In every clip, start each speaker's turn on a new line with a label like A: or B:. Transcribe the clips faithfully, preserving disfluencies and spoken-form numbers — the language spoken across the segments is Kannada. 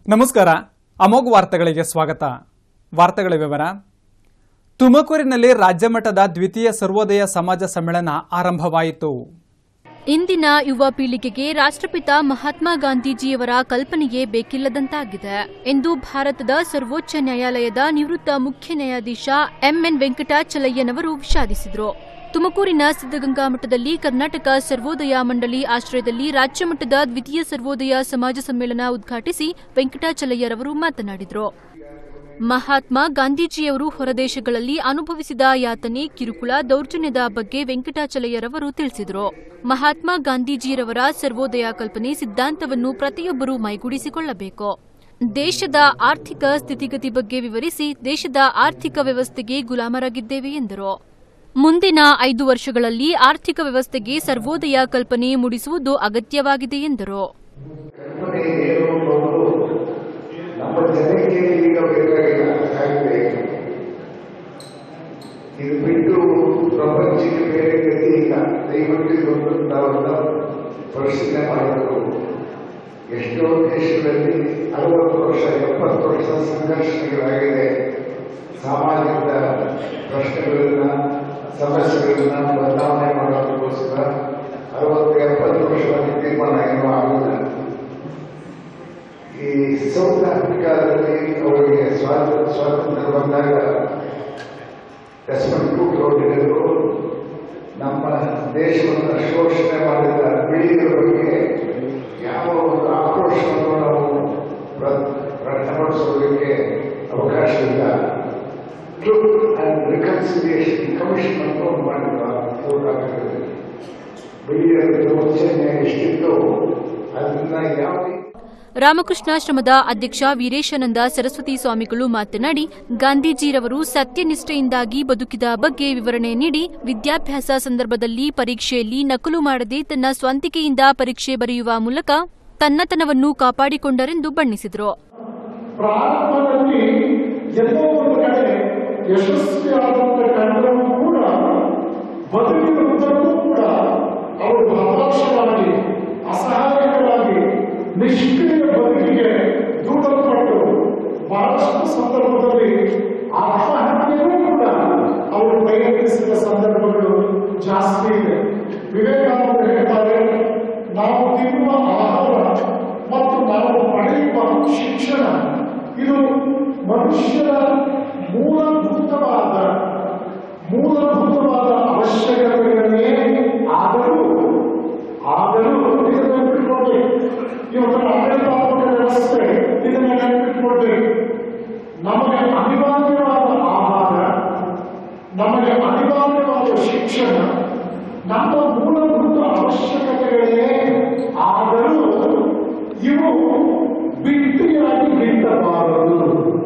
A: ನಮಸ್ಕಾರ. ಅಮೋಘ ವಾರ್ತೆಗಳಿಗೆ ಸ್ವಾಗತ. ವಾರ್ತೆಗಳ ವಿವರ. ತುಮಕೂರಿನಲ್ಲಿ ರಾಜ್ಯಮಟ್ಟದ ದ್ವಿತೀಯ ಸರ್ವೋದಯ ಸಮಾಜ ಸಮ್ಮೇಳನ ಆರಂಭವಾಯಿತು.
B: ಇಂದಿನ ಯುವ ಪೀಳಿಗೆಗೆ ರಾಷ್ಟ್ರಪಿತ ಮಹಾತ್ಮ ಗಾಂಧೀಜಿಯವರ ಕಲ್ಪನೆಯೇ ಬೇಕಿಲ್ಲದಂತಾಗಿದೆ ಎಂದು ಭಾರತದ ಸರ್ವೋಚ್ಚ ನ್ಯಾಯಾಲಯದ ನಿವೃತ್ತ ಮುಖ್ಯ ನ್ಯಾಯಾಧೀಶ ಎಂಎನ್ ವೆಂಕಟಾಚಲಯ್ಯನವರು ವಿಷಾದಿಸಿದರು. ತುಮಕೂರಿನ ಸಿದ್ದಗಂಗಾ ಮಠದಲ್ಲಿ ಕರ್ನಾಟಕ ಸರ್ವೋದಯ ಮಂಡಳಿ ಆಶ್ರಯದಲ್ಲಿ ರಾಜ್ಯಮಟ್ಟದ ದ್ವಿತೀಯ ಸರ್ವೋದಯ ಸಮಾಜ ಸಮ್ಮೇಳನ ಉದ್ಘಾಟಿಸಿ ವೆಂಕಟಾಚಲಯ್ಯರವರು ಮಾತನಾಡಿದರು. ಮಹಾತ್ಮ ಗಾಂಧೀಜಿಯವರು ಹೊರದೇಶಗಳಲ್ಲಿ ಅನುಭವಿಸಿದ ಯಾತನೆ, ಕಿರುಕುಳ, ದೌರ್ಜನ್ಯದ ಬಗ್ಗೆ ವೆಂಕಟಾಚಲಯ್ಯರವರು ತಿಳಿಸಿದರು. ಮಹಾತ್ಮ ಗಾಂಧೀಜಿಯವರ ಸರ್ವೋದಯ ಕಲ್ಪನೆ ಸಿದ್ಧಾಂತವನ್ನು ಪ್ರತಿಯೊಬ್ಬರೂ ಮೈಗೂಡಿಸಿಕೊಳ್ಳಬೇಕು. ದೇಶದ ಆರ್ಥಿಕ ಸ್ಥಿತಿಗತಿ ಬಗ್ಗೆ ವಿವರಿಸಿ ದೇಶದ ಆರ್ಥಿಕ ವ್ಯವಸ್ಥೆಗೆ ಗುಲಾಮರಾಗಿದ್ದೇವೆ ಎಂದರು. ಮುಂದಿನ ಐದು ವರ್ಷಗಳಲ್ಲಿ ಆರ್ಥಿಕ ವ್ಯವಸ್ಥೆಗೆ ಸರ್ವೋದಯ ಕಲ್ಪನೆ ಮೂಡಿಸುವುದು ಅಗತ್ಯವಾಗಿದೆ ಎಂದರು.
C: ನಮ್ಮ ಜನಕ್ಕೆ ಈಗ ಬೇಕಾಗಿದೆ. ಇದು ಬಿಟ್ಟು ಪ್ರಪಂಚಕ್ಕೆ ಬೇರೆ ಗತಿ ಇಲ್ಲ. ದಯವಿಟ್ಟು ನಾವೆಲ್ಲ ಪರಿಶೀಲನೆ ಮಾಡಬೇಕು. ಎಷ್ಟೋ ದೇಶಗಳಲ್ಲಿ ಅರವತ್ತು ವರ್ಷ ಎಪ್ಪತ್ತು ವರ್ಷ ಸಂಘರ್ಷಗಳಾಗಿದೆ. ಸಾಮಾಜಿಕ ಪ್ರಶ್ನೆಗಳನ್ನ ಸಮಸ್ಯೆಗಳನ್ನ ಬದಲಾವಣೆ ಮಾಡೋದಕ್ಕೋಸ್ಕರ ಅರವತ್ತು ಎಪ್ಪತ್ತು ವರ್ಷದಲ್ಲಿ ತೀರ್ಮಾನ ಏನೂ ಆಗುವುದಿಲ್ಲ. ಈ ಸೌತ್ ಆಫ್ರಿಕಾದಲ್ಲಿ ಅವರಿಗೆ ಸ್ವಾತಂತ್ರ್ಯ ಸ್ವಾತಂತ್ರ್ಯ ಬಂದಾಗ ಡೆಸ್ಮಂಡ್ ಟೂಟು ಹೇಳಿದರು, ನಮ್ಮ ದೇಶವನ್ನು ಶೋಷಣೆ ಮಾಡಿದ ಬಿಳಿಯರ ಬಗ್ಗೆ ಯಾವ ಒಂದು ಆಕ್ರೋಶವನ್ನು ನಾವು ವ್ಯಕ್ತಪಡಿಸೋದಕ್ಕೆ ಅವಕಾಶವಿಲ್ಲ. ಟ್ರೂತ್ ಅಂಡ್ ರಿಕನ್ಸಿಲಿಯೇಷನ್ ಕಮಿಷನ್ ಅಂತ ಮಾಡಿದ್ರು ಸೌತ್ ಆಫ್ರಿಕಾದಲ್ಲಿ. ಬಿಳಿಯರ ದೌರ್ಜನ್ಯ ಎಷ್ಟಿತ್ತು ಅದನ್ನ ಯಾವ
B: ರಾಮಕೃಷ್ಣಾಶ್ರಮದ ಅಧ್ಯಕ್ಷ ವೀರೇಶಾನಂದ ಸರಸ್ವತಿ ಸ್ವಾಮಿಗಳು ಮಾತನಾಡಿ, ಗಾಂಧೀಜಿರವರು ಸತ್ಯನಿಷ್ಠೆಯಿಂದಾಗಿ ಬದುಕಿದ ಬಗ್ಗೆ ವಿವರಣೆ ನೀಡಿ, ವಿದ್ಯಾಭ್ಯಾಸ ಸಂದರ್ಭದಲ್ಲಿ ಪರೀಕ್ಷೆಯಲ್ಲಿ ನಕಲು ಮಾಡದೆ ತನ್ನ ಸ್ವಂತಿಕೆಯಿಂದ ಪರೀಕ್ಷೆ ಬರೆಯುವ ಮೂಲಕ ತನ್ನತನವನ್ನು ಕಾಪಾಡಿಕೊಂಡರೆಂದು ಬಣ್ಣಿಸಿದರು.
D: ಪ್ರಾರಂಭದಲ್ಲಿ ಎಲ್ಲೋ ಒಂದು ಕಡೆ ಯಶಸ್ವಿಯಾದಂತ ಕಂಡರೂ ಕೂಡ ಬದುಕಿನ ಉದ್ದಕ್ಕೂ ಕೂಡ ಅವರು ಹತಾಶರಾಗಿ, ಅಸಹಾಯಕರಾಗಿ, ನಿಷ್ಕ್ರಿಯ ಬದುಕಿಗೆ ದೂಡಲ್ಪಟ್ಟು ಬಹಳಷ್ಟು ಸಂದರ್ಭದಲ್ಲಿ ಆತ್ಮಹತ್ಯೆಯೂ ಕೂಡ ಅವರು ಪ್ರಯತ್ನಿಸಿದ ಸಂದರ್ಭಗಳು ಜಾಸ್ತಿ ಇದೆ. ವಿವೇಕಾನಂದರು ಹೇಳ್ತಾರೆ, ನಾವು ತಿನ್ನುವ ಆಹಾರ ಮತ್ತು ನಾವು ಪಡೆಯುವ ಶಿಕ್ಷಣ ಇದು ಮನುಷ್ಯನ ಮೂಲಭೂತವಾದ ಮೂಲಭೂತವಾದ ಅವಶ್ಯಕತೆಗಳೇ. ಆದರೂ ಆದರೂ ಇದನ್ನು ನೆನಪಿಟ್ಕೊಳ್ಳಿ. ಇವತ್ತು ಆಡಳಿತಾತ್ಮಕ ವ್ಯವಸ್ಥೆ ಇದನ್ನು ನೆನಪಿಟ್ಕೊಳ್ಳಿ. ನಮಗೆ ಅನಿವಾರ್ಯವಾದ ಆಹಾರ, ನಮಗೆ ಅನಿವಾರ್ಯವಾದ ಶಿಕ್ಷಣ ನಮ್ಮ ಮೂಲಭೂತ ಅವಶ್ಯಕತೆಗಳೇ. ಆದರೂ ಇವು ಬಿಟ್ಟಿಯಾಗಿ ನಿಂತಬಾರದು.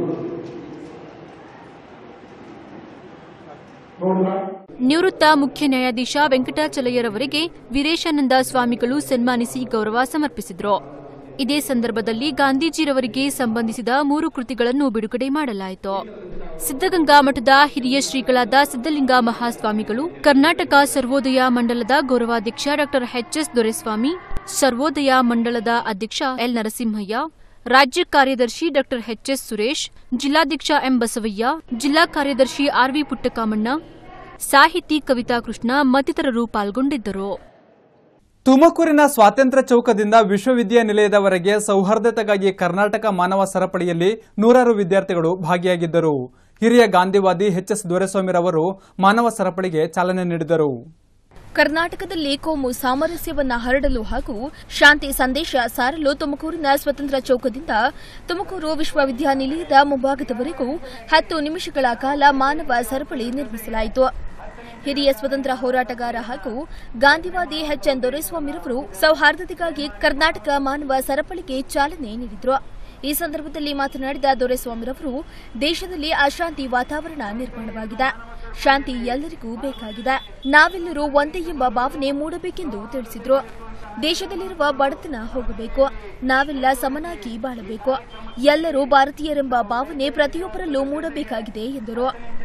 B: ನಿವೃತ್ತ ಮುಖ್ಯ ನ್ಯಾಯಾಧೀಶ ವೆಂಕಟಾಚಲಯ್ಯರವರಿಗೆ ವೀರೇಶಾನಂದ ಸ್ವಾಮಿಗಳು ಸನ್ಮಾನಿಸಿ ಗೌರವ ಸಮರ್ಪಿಸಿದರು. ಇದೇ ಸಂದರ್ಭದಲ್ಲಿ ಗಾಂಧೀಜಿರವರಿಗೆ ಸಂಬಂಧಿಸಿದ ಮೂರು ಕೃತಿಗಳನ್ನು ಬಿಡುಗಡೆ ಮಾಡಲಾಯಿತು. ಸಿದ್ದಗಂಗಾ ಮಠದ ಹಿರಿಯ ಶ್ರೀಗಳಾದ ಸಿದ್ದಲಿಂಗ ಮಹಾಸ್ವಾಮಿಗಳು, ಕರ್ನಾಟಕ ಸರ್ವೋದಯ ಮಂಡಲದ ಗೌರವಾಧ್ಯಕ್ಷ ಡಾ ಎಚ್ ಎಸ್ ದೊರೆಸ್ವಾಮಿ, ಸರ್ವೋದಯ ಮಂಡಲದ ಅಧ್ಯಕ್ಷ ಎಲ್ ನರಸಿಂಹಯ್ಯ, ರಾಜ್ಯ ಕಾರ್ಯದರ್ಶಿ ಡಾ ಎಚ್ ಎಸ್ ಸುರೇಶ್, ಜಿಲ್ಲಾಧ್ಯಕ್ಷ ಎಂ ಬಸವಯ್ಯ, ಜಿಲ್ಲಾ ಕಾರ್ಯದರ್ಶಿ ಆರ್ ವಿ ಪುಟ್ಟಕಾಮಣ್ಣ, ಸಾಹಿತಿ ಕವಿತಾ ಕೃಷ್ಣ ಮತ್ತಿತರರು ಪಾಲ್ಗೊಂಡಿದ್ದರು.
A: ತುಮಕೂರಿನ ಸ್ವಾತಂತ್ರ್ಯ ಚೌಕದಿಂದ ವಿಶ್ವವಿದ್ಯಾನಿಲಯದವರೆಗೆ ಸೌಹಾರ್ದತೆಗಾಗಿ ಕರ್ನಾಟಕ ಮಾನವ ಸರಪಳಿಯಲ್ಲಿ ನೂರಾರು ವಿದ್ಯಾರ್ಥಿಗಳು ಭಾಗಿಯಾಗಿದ್ದರು. ಹಿರಿಯ ಗಾಂಧಿವಾದಿ ಎಚ್ ಎಸ್ ದೊರೆಸ್ವಾಮಿರವರು ಮಾನವ ಸರಪಳಿಗೆ ಚಾಲನೆ ನೀಡಿದರು.
E: ಕರ್ನಾಟಕದಲ್ಲಿ ಕೋಮು ಸಾಮರಸ್ಯವನ್ನ ಹರಡಲು ಹಾಗೂ ಶಾಂತಿ ಸಂದೇಶ ಸಾರಲು ತುಮಕೂರಿನ ಸ್ವತಂತ್ರ ಚೌಕದಿಂದ ತುಮಕೂರು ವಿಶ್ವವಿದ್ಯಾನಿಲಯದ ಮುಂಭಾಗದವರೆಗೂ ಹತ್ತು ನಿಮಿಷಗಳ ಕಾಲ ಮಾನವ ಸರಪಳಿ ನಿರ್ಮಿಸಲಾಯಿತು. ಹಿರಿಯ ಸ್ವತಂತ್ರ ಹೋರಾಟಗಾರ ಹಾಗೂ ಗಾಂಧಿವಾದಿ ಎಚ್ ಎನ್ ದೊರೆಸ್ವಾಮಿರವರು ಸೌಹಾರ್ದತೆಗಾಗಿ ಕರ್ನಾಟಕ ಮಾನವ ಸರಪಳಿಗೆ ಚಾಲನೆ ನೀಡಿದರು. ಈ ಸಂದರ್ಭದಲ್ಲಿ ಮಾತನಾಡಿದ ದೊರೆಸ್ವಾಮಿರವರು, ದೇಶದಲ್ಲಿ ಅಶಾಂತಿ ವಾತಾವರಣ ನಿರ್ಮಾಣವಾಗಿದೆ. ಶಾಂತಿ ಎಲ್ಲರಿಗೂ ಬೇಕಾಗಿದೆ. ನಾವೆಲ್ಲರೂ ಒಂದೇ ಎಂಬ ಭಾವನೆ ಮೂಡಬೇಕೆಂದು ತಿಳಿಸಿದರು. ದೇಶದಲ್ಲಿರುವ ಬಡತನ ಹೋಗಬೇಕು. ನಾವೆಲ್ಲ ಸಮನಾಗಿ ಬಾಳಬೇಕು. ಎಲ್ಲರೂ ಭಾರತೀಯರೆಂಬ ಭಾವನೆ ಪ್ರತಿಯೊಬ್ಬರಲ್ಲೂ ಮೂಡಬೇಕಾಗಿದೆ ಎಂದರು.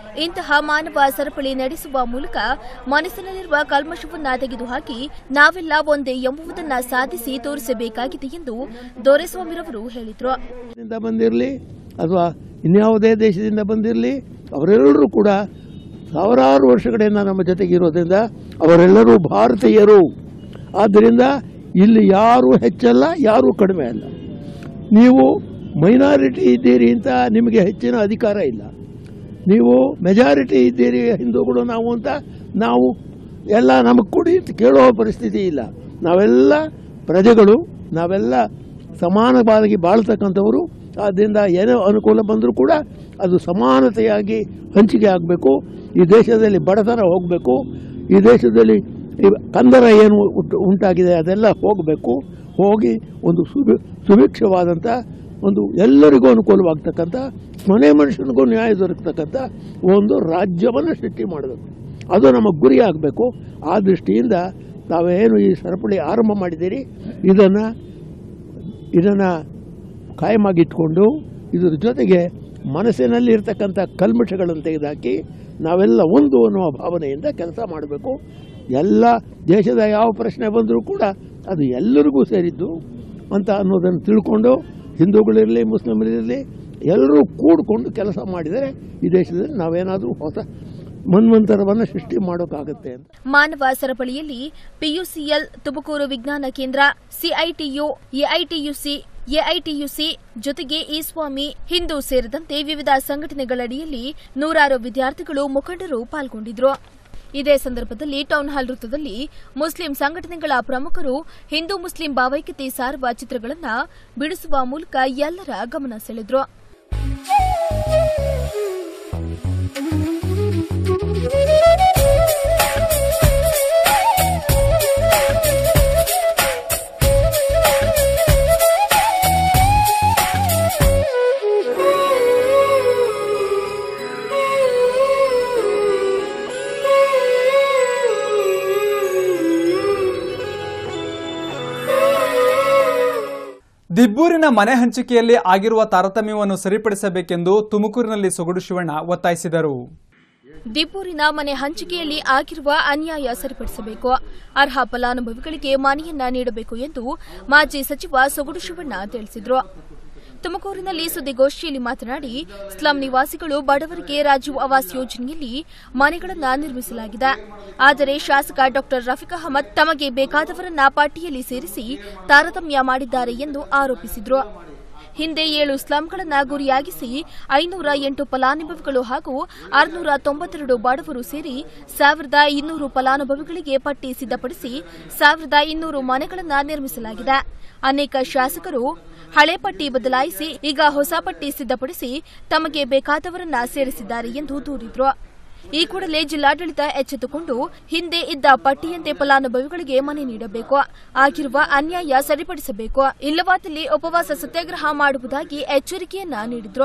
E: ಇಂತಹ ಮಾನವ ಸರಪಳಿ ನಡೆಸುವ ಮೂಲಕ ಮನಸ್ಸಿನಲ್ಲಿರುವ ಕಲ್ಮಶವನ್ನ ತೆಗೆದುಹಾಕಿ ನಾವೆಲ್ಲ ಒಂದೇ ಎಂಬುದನ್ನ ಸಾಧಿಸಿ ತೋರಿಸಬೇಕಾಗಿದೆ ಎಂದು ದೊರೆಸ್ವಾಮಿರವರು ಹೇಳಿದರು.
F: ಬಂದಿರಲಿ ಅಥವಾ ಇನ್ಯಾವುದೇ ದೇಶದಿಂದ ಬಂದಿರಲಿ ಅವರೆಲ್ಲರೂ ಕೂಡ ಸಾವಿರಾರು ವರ್ಷಗಳಿಂದ ನಮ್ಮ ಜೊತೆಗೆ ಇರೋದ್ರಿಂದ ಅವರೆಲ್ಲರೂ ಭಾರತೀಯರು. ಆದ್ದರಿಂದ ಇಲ್ಲಿ ಯಾರೂ ಹೆಚ್ಚಲ್ಲ, ಯಾರೂ ಕಡಿಮೆ ಅಲ್ಲ. ನೀವು ಮೈನಾರಿಟಿ ಇದ್ದೀರಿ ಅಂತ ನಿಮಗೆ ಹೆಚ್ಚಿನ ಅಧಿಕಾರ ಇಲ್ಲ. ನೀವು ಮೆಜಾರಿಟಿ ಇದ್ದೀರಿ ಹಿಂದೂಗಳು ನಾವು ಅಂತ ನಾವು ಎಲ್ಲ ನಮಗೆ ಕೊಡಿ ಅಂತ ಕೇಳೋ ಪರಿಸ್ಥಿತಿ ಇಲ್ಲ. ನಾವೆಲ್ಲ ಪ್ರಜೆಗಳು, ನಾವೆಲ್ಲ ಸಮಾನವಾಗಿ ಬಾಳ್ತಕ್ಕಂಥವರು. ಆದ್ದರಿಂದ ಏನೋ ಅನುಕೂಲ ಬಂದರೂ ಕೂಡ ಅದು ಸಮಾನತೆಯಾಗಿ ಹಂಚಿಕೆ ಆಗಬೇಕು. ಈ ದೇಶದಲ್ಲಿ ಬಡತನ ಹೋಗಬೇಕು. ಈ ದೇಶದಲ್ಲಿ ಕಂದರ ಏನು ಉಂಟಾಗಿದೆ ಅದೆಲ್ಲ ಹೋಗಬೇಕು. ಹೋಗಿ ಒಂದು ಸುಭಿ ಸುಭಿಕ್ಷವಾದಂಥ ಒಂದು ಎಲ್ಲರಿಗೂ ಅನುಕೂಲವಾಗ್ತಕ್ಕಂಥ ಮನೆ ಮನುಷ್ಯನಿಗೂ ನ್ಯಾಯ ದೊರಕತಕ್ಕಂಥ ಒಂದು ರಾಜ್ಯವನ್ನು ಸೃಷ್ಟಿ ಮಾಡಬೇಕು. ಅದು ನಮ್ಮ ಗುರಿ ಆಗಬೇಕು. ಆ ದೃಷ್ಟಿಯಿಂದ ತಾವೇನು ಈ ಸರಪಳಿ ಆರಂಭ ಮಾಡಿದ್ದೀರಿ ಇದನ್ನು ಇದನ್ನು ಕಾಯಮಾಗಿಟ್ಕೊಂಡು ಇದರ ಜೊತೆಗೆ ಮನಸ್ಸಿನಲ್ಲಿ ಇರ್ತಕ್ಕಂಥ ಕಲ್ಮಶಗಳನ್ನು ತೆಗೆದುಹಾಕಿ ನಾವೆಲ್ಲ ಒಂದು ಅನ್ನುವ ಭಾವನೆಯಿಂದ ಕೆಲಸ ಮಾಡಬೇಕು. ಎಲ್ಲ ದೇಶದ ಯಾವ ಪ್ರಶ್ನೆ ಬಂದರೂ ಕೂಡ ಅದು ಎಲ್ಲರಿಗೂ ಸೇರಿದ್ದು ಅಂತ ಅನ್ನೋದನ್ನು ತಿಳ್ಕೊಂಡು ಹಿಂದೂಗಳಿರಲಿ ಮುಸ್ಲಿಮರಿರಲಿ ಎಲ್ಲರೂ ಕೂಡಿಕೊಂಡು ಕೆಲಸ ಮಾಡಿದರೆ ಈ ದೇಶದಲ್ಲಿ ನಾವೇನಾದರೂ ಹೊಸ ಮನ್ವಂತರವನ್ನು ಸೃಷ್ಟಿ ಮಾಡೋಕ್ಕಾಗುತ್ತೆ ಅಂತ.
E: ಮಾನವ ಸರಪಳಿಯಲ್ಲಿ ಪಿಯುಸಿಎಲ್, ತುಮಕೂರು ವಿಜ್ಞಾನ ಕೇಂದ್ರ, ಸಿಐಟಿಯು, ಎಐಟಿಯುಸಿ, ಎಐಟಿಯುಸಿ ಜೊತೆಗೆ ಈ ಸ್ವಾಮಿ ಹಿಂದೂ ಸೇರಿದಂತೆ ವಿವಿಧ ಸಂಘಟನೆಗಳಡಿಯಲ್ಲಿ ನೂರಾರು ವಿದ್ಯಾರ್ಥಿಗಳು, ಮುಖಂಡರು ಪಾಲ್ಗೊಂಡಿದ್ರು. ಇದೇ ಸಂದರ್ಭದಲ್ಲಿ ಟೌನ್ ಹಾಲ್ ವೃತ್ತದಲ್ಲಿ ಮುಸ್ಲಿಂ ಸಂಘಟನೆಗಳ ಪ್ರಮುಖರು ಹಿಂದೂ ಮುಸ್ಲಿಂ ಭಾವೈಕ್ಯತೆ ಸಾರುವ ಚಿತ್ರಗಳನ್ನು ಬಿಡಿಸುವ ಮೂಲಕ ಎಲ್ಲರ ಗಮನ ಸೆಳೆದ್ರು.
A: ದಿಬ್ಬೂರಿನ ಮನೆ ಹಂಚಿಕೆಯಲ್ಲಿ ಆಗಿರುವ ತಾರತಮ್ಯವನ್ನು ಸರಿಪಡಿಸಬೇಕೆಂದು ತುಮಕೂರಿನಲ್ಲಿ ಸೊಗಡು ಶಿವಣ್ಣ ಒತ್ತಾಯಿಸಿದರು.
E: ದಿಬ್ಬೂರಿನ ಮನೆ ಹಂಚಿಕೆಯಲ್ಲಿ ಆಗಿರುವ ಅನ್ಯಾಯ ಸರಿಪಡಿಸಬೇಕು, ಅರ್ಹ ಫಲಾನುಭವಿಗಳಿಗೆ ಮನೆಯನ್ನ ನೀಡಬೇಕು ಎಂದು ಮಾಜಿ ಸಚಿವ ಸೊಗಡು ಶಿವಣ್ಣ ತಿಳಿಸಿದರು. ತುಮಕೂರಿನಲ್ಲಿ ಸುದ್ದಿಗೋಷ್ಠಿಯಲ್ಲಿ ಮಾತನಾಡಿ, ಸ್ಲಂ ನಿವಾಸಿಗಳು ಬಡವರಿಗೆ ರಾಜೀವ್ ಆವಾಸ್ ಯೋಜನೆಯಲ್ಲಿ ಮನೆಗಳನ್ನು ನಿರ್ಮಿಸಲಾಗಿದೆ. ಆದರೆ ಶಾಸಕ ಡಾ ರಫೀಕ್ ಅಹಮದ್ ತಮಗೆ ಬೇಕಾದವರನ್ನ ಪಟ್ಟಿಯಲ್ಲಿ ಸೇರಿಸಿ ತಾರತಮ್ಯ ಮಾಡಿದ್ದಾರೆ ಎಂದು ಆರೋಪಿಸಿದರು. ಹಿಂದೆ ಏಳು ಸ್ಲಂಗಳನ್ನು ಗುರಿಯಾಗಿಸಿ ಐನೂರ ಎಂಟು ಫಲಾನುಭವಿಗಳು ಹಾಗೂ ಆರುನೂರ ತೊಂಬತ್ತೆರಡು ಬಡವರು ಸೇರಿ ಸಾವಿರದ ಇನ್ನೂರು ಫಲಾನುಭವಿಗಳಿಗೆ ಪಟ್ಟಿ ಸಿದ್ಧಪಡಿಸಿ ಸಾವಿರದ ಇನ್ನೂರು ಮನೆಗಳನ್ನು ನಿರ್ಮಿಸಲಾಗಿದೆ. ಅನೇಕ ಶಾಸಕರು ಹಳೆ ಪಟ್ಟಿ ಬದಲಾಯಿಸಿ ಈಗ ಹೊಸ ಪಟ್ಟಿ ಸಿದ್ಧಪಡಿಸಿ ತಮಗೆ ಬೇಕಾದವರನ್ನ ಸೇರಿಸಿದ್ದಾರೆ ಎಂದು ದೂರಿದರು. ಈ ಕೂಡಲೇ ಜಿಲ್ಲಾಡಳಿತ ಎಚ್ಚೆತ್ತುಕೊಂಡು ಹಿಂದೆ ಇದ್ದ ಪಟ್ಟಿಯಂತೆ ಫಲಾನುಭವಿಗಳಿಗೆ ಮನೆ ನೀಡಬೇಕು, ಆಗಿರುವ ಅನ್ಯಾಯ ಸರಿಪಡಿಸಬೇಕು, ಇಲ್ಲವಾದಲ್ಲಿ ಉಪವಾಸ ಸತ್ಯಾಗ್ರಹ ಮಾಡುವುದಾಗಿ ಎಚ್ಚರಿಕೆಯನ್ನ ನೀಡಿದ್ರು.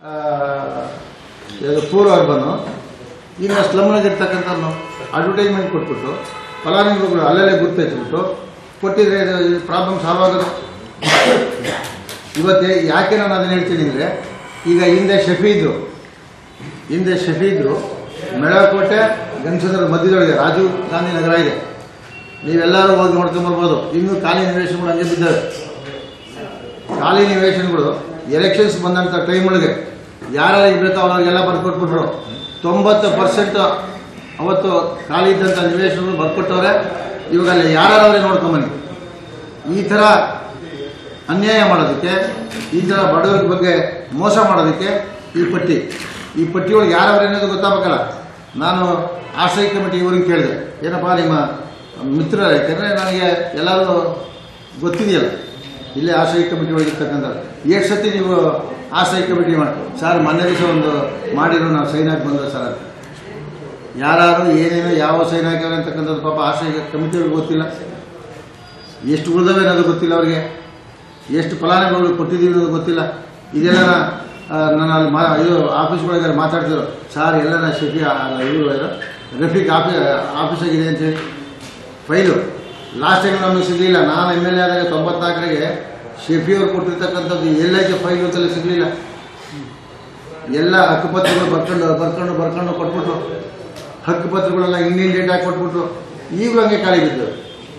G: ಪೂರ್ವರ್ಬನ್ನು ಈಗ ಸ್ಲಮ್ನಾಗಿರ್ತಕ್ಕಂಥ ಅಡ್ವರ್ಟೈಸ್ಮೆಂಟ್ ಕೊಟ್ಬಿಟ್ಟು ಫಲಾನುಭವಿಗಳು ಅಲ್ಲಲ್ಲೇ ಗುರುತಿಸ್ಬಿಟ್ಟು ಕೊಟ್ಟಿದ್ರೆ ಪ್ರಾಬ್ಲಮ್ ಸಾಲ್ವ್ ಆಗೋದು. ಇವತ್ತೇ ಯಾಕೆ ನಾನು ಅದನ್ನ ಹೇಳ್ತೀನಿ ಅಂದರೆ, ಈಗ ಹಿಂದೆ ಶಫೀದ್ರು ಹಿಂದೆ ಶಫೀದ್ರು ಮೆಳಕೋಟೆ ಗಂಗಸಂದ್ರ ಮಧ್ಯದೊಳಗೆ ರಾಜೀವ್ ಗಾಂಧಿ ನಗರ ಇದೆ. ನೀವೆಲ್ಲರೂ ಹೋಗಿ ನೋಡ್ಕೊಂಬರ್ಬೋದು. ಇನ್ನೂ ಖಾಲಿ ನಿವೇಶನಗಳು ಹಂಗೆ ಬಿದ್ದಾವೆ. ಖಾಲಿ ನಿವೇಶನಗಳು ಎಲೆಕ್ಷನ್ಸ್ ಬಂದಂಥ ಟೈಮ್ ಒಳಗೆ ಯಾರಿಗೆ ಬೇಕೋ ಅವ್ರಿಗೆಲ್ಲ ಬರ್ಕೊಟ್ಬಿಟ್ರು. ತೊಂಬತ್ತು ಪರ್ಸೆಂಟ್ ಅವತ್ತು ಖಾಲಿ ಇದ್ದಂಥ ನಿವೇಶನಗಳು ಬರ್ಕೊಟ್ಟವ್ರೆ. ಇವಾಗ ಅಲ್ಲಿ ಯಾರೇ ನೋಡ್ಕೊಂಬನ್ನಿ. ಈ ಥರ ಅನ್ಯಾಯ ಮಾಡೋದಕ್ಕೆ, ಈ ಥರ ಬಡವರ ಬಗ್ಗೆ ಮೋಸ ಮಾಡೋದಕ್ಕೆ ಈ ಪಟ್ಟಿ ಈ ಪಟ್ಟಿಯೊಳಗೆ ಯಾರವ್ರು ಏನಾದ್ರು ಗೊತ್ತಾಗಬೇಕಲ್ಲ. ನಾನು ಆಶ್ರಯ ಕಮಿಟಿ ಇವ್ರಿಗೆ ಕೇಳಿದೆ, ಏನಪ್ಪ ನಿಮ್ಮ ಮಿತ್ರರ, ಯಾಕೆಂದರೆ ನನಗೆ ಎಲ್ಲರೂ ಗೊತ್ತಿದೆಯಲ್ಲ ಇಲ್ಲೇ ಆಶ್ರಯ ಕಮಿಟಿ ಒಳಗಿರ್ತಕ್ಕಂಥ ಎಷ್ಟು ಸತಿ ನೀವು ಆಶ್ರಯ ಕಮಿಟಿ ಮಾಡಿ ಸರ್ ಮೊನ್ನೆ ದಿವಸ ಒಂದು ಮಾಡಿರೋ ನಾವು ಸೈನ್ ಹಾಕಿ ಬಂದ ಸರ್ ಅಂತ. ಯಾರು ಏನೇನು ಯಾವ ಸೈನ್ ಹಾಕ್ಯಾರ ಅಂತಕ್ಕಂಥದ್ದು ಪಾಪ ಆಶ್ರಯ ಕಮಿಟಿಯವ್ರಿಗೆ ಗೊತ್ತಿಲ್ಲ. ಎಷ್ಟು ಉಳಿದವೆ ಅನ್ನೋದು ಗೊತ್ತಿಲ್ಲ ಅವ್ರಿಗೆ. ಎಷ್ಟು ಫಲಾನುಭವಿಗಳು ಕೊಟ್ಟಿದ್ದೀವಿ ಅನ್ನೋದು ಗೊತ್ತಿಲ್ಲ. ಇದೆಲ್ಲ ನಾನು ಅಲ್ಲಿ ಮಾ ಇದು ಆಫೀಸ್ಗಳಿಗೆ ಮಾತಾಡ್ತಿದ್ರು, ಸರ್ ಎಲ್ಲ ನಾ ಶಫಿ ಇವರು ರಫೀಕ್ ಆಫೀ ಆಫೀಸಾಗಿದೆ ಅಂತೇಳಿ ಫೈಲು ಲಾಸ್ಟ್ ಟೈಮ್ ನಮಗೆ ಸಿಗಲಿಲ್ಲ. ನಾನು ಎಮ್ ಎಲ್ ಎ ಆದಾಗ ತೊಂಬತ್ನಾಲ್ಕರಿಗೆ ಶಫಿ ಅವ್ರು ಕೊಟ್ಟಿರ್ತಕ್ಕಂಥದ್ದು ಎಲ್ಲೈತೆ ಫೈಲು ಅಂತಲೇ ಸಿಗಲಿಲ್ಲ. ಎಲ್ಲ ಹಕ್ಕುಪತ್ರಗಳು ಬರ್ಕೊಂಡು ಬರ್ಕೊಂಡು ಬರ್ಕೊಂಡು ಕೊಟ್ಬಿಟ್ರು. ಹಕ್ಕುಪತ್ರಗಳೆಲ್ಲ ಇಂಡಿಯನ್ ಡೇಟ್ ಹಾಕಿ ಕೊಟ್ಬಿಟ್ರು. ಈಗಲೂ ಹಂಗೆ ಖಾಲಿ ಬಿದ್ದವು.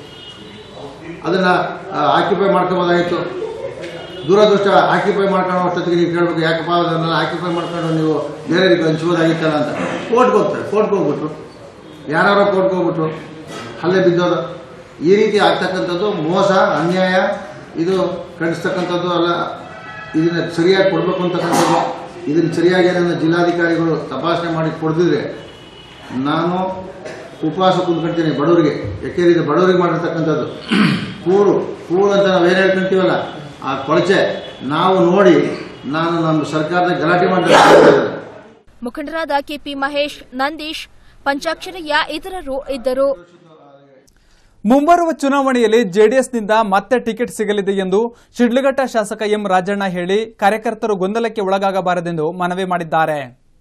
G: ಅದನ್ನು ಆಕ್ಯುಪೈ ಮಾಡ್ಕೋಬೋದಾಗಿತ್ತು. ದುರದೃಷ್ಟ ಆಕ್ಯುಪೈ ಮಾಡ್ಕೊಳ್ಳೋ ಅಷ್ಟೊತ್ತಿಗೆ ನೀವು ಕೇಳಬೇಕು, ಯಾಕಪ್ಪ ಅದನ್ನೆಲ್ಲ ಆಕ್ಯುಪೈ ಮಾಡ್ಕೊಂಡು ನೀವು ಬೇರೆಯವರಿಗೆ ಹಂಚ್ಬೋದಾಗಿತ್ತಲ್ಲ ಅಂತ. ಕೋರ್ಟ್ಗೆ ಹೋಗ್ತಾರೆ, ಕೋರ್ಟ್ಗೆ ಹೋಗ್ಬಿಟ್ರು, ಯಾರು ಕೋರ್ಟ್ಗೆ ಹೋಗ್ಬಿಟ್ರು, ಅಲ್ಲೇ ಬಿದ್ದೋದು. ಈ ರೀತಿ ಆಗ್ತಕ್ಕಂಥದ್ದು ಮೋಸ, ಅನ್ಯಾಯ, ಇದು ಖಂಡಿಸ್ತಕ್ಕಂಥದ್ದು ಅಲ್ಲ. ಇದನ್ನು ಸರಿಯಾಗಿ ಕೊಡಬೇಕು ಅಂತಕ್ಕಂಥದ್ದು. ಇದನ್ನು ಸರಿಯಾಗಿ ನನ್ನ ಜಿಲ್ಲಾಧಿಕಾರಿಗಳು ತಪಾಸಣೆ ಮಾಡಿ ಕೊಡ್ದಿದ್ರೆ ನಾನು ಉಪವಾಸ ಕೂತ್ಕೊಳ್ತೀನಿ ಬಡವರಿಗೆ. ಯಾಕೆಂದ್ರೆ ಇದು ಬಡವರಿಗೆ ಮಾಡಿರ್ತಕ್ಕಂಥದ್ದು ಕೂಡು ಕೂಡು ಅಂತ ನಾವು ಏನು ಹೇಳ್ಕೊಂತೀವಲ್ಲ, ಆ ಕೊಳಚೆ ನಾವು ನೋಡಿ ನಾನು ನಮ್ಮ ಸರ್ಕಾರದ ಗಲಾಟೆ ಮಾಡ್ತಾ.
E: ಮುಖಂಡರಾದ ಕೆಪಿ ಮಹೇಶ್, ನಂದೀಶ್, ಪಂಚಾಕ್ಷರಯ್ಯ ಇತರರು ಇದ್ದರು.
A: ಮುಂಬರುವ ಚುನಾವಣೆಯಲ್ಲಿ ಜೆಡಿಎಸ್ನಿಂದ ಮತ್ತೆ ಟಿಕೆಟ್ ಸಿಗಲಿದೆ ಎಂದು ಶಿಡ್ಲಘಟ್ಟ ಶಾಸಕ ಎಂ ರಾಜಣ್ಣ ಹೇಳಿ ಕಾರ್ಯಕರ್ತರು ಗೊಂದಲಕ್ಕೆ ಒಳಗಾಗಬಾರದೆಂದು ಮನವಿ ಮಾಡಿದ್ದಾರೆ.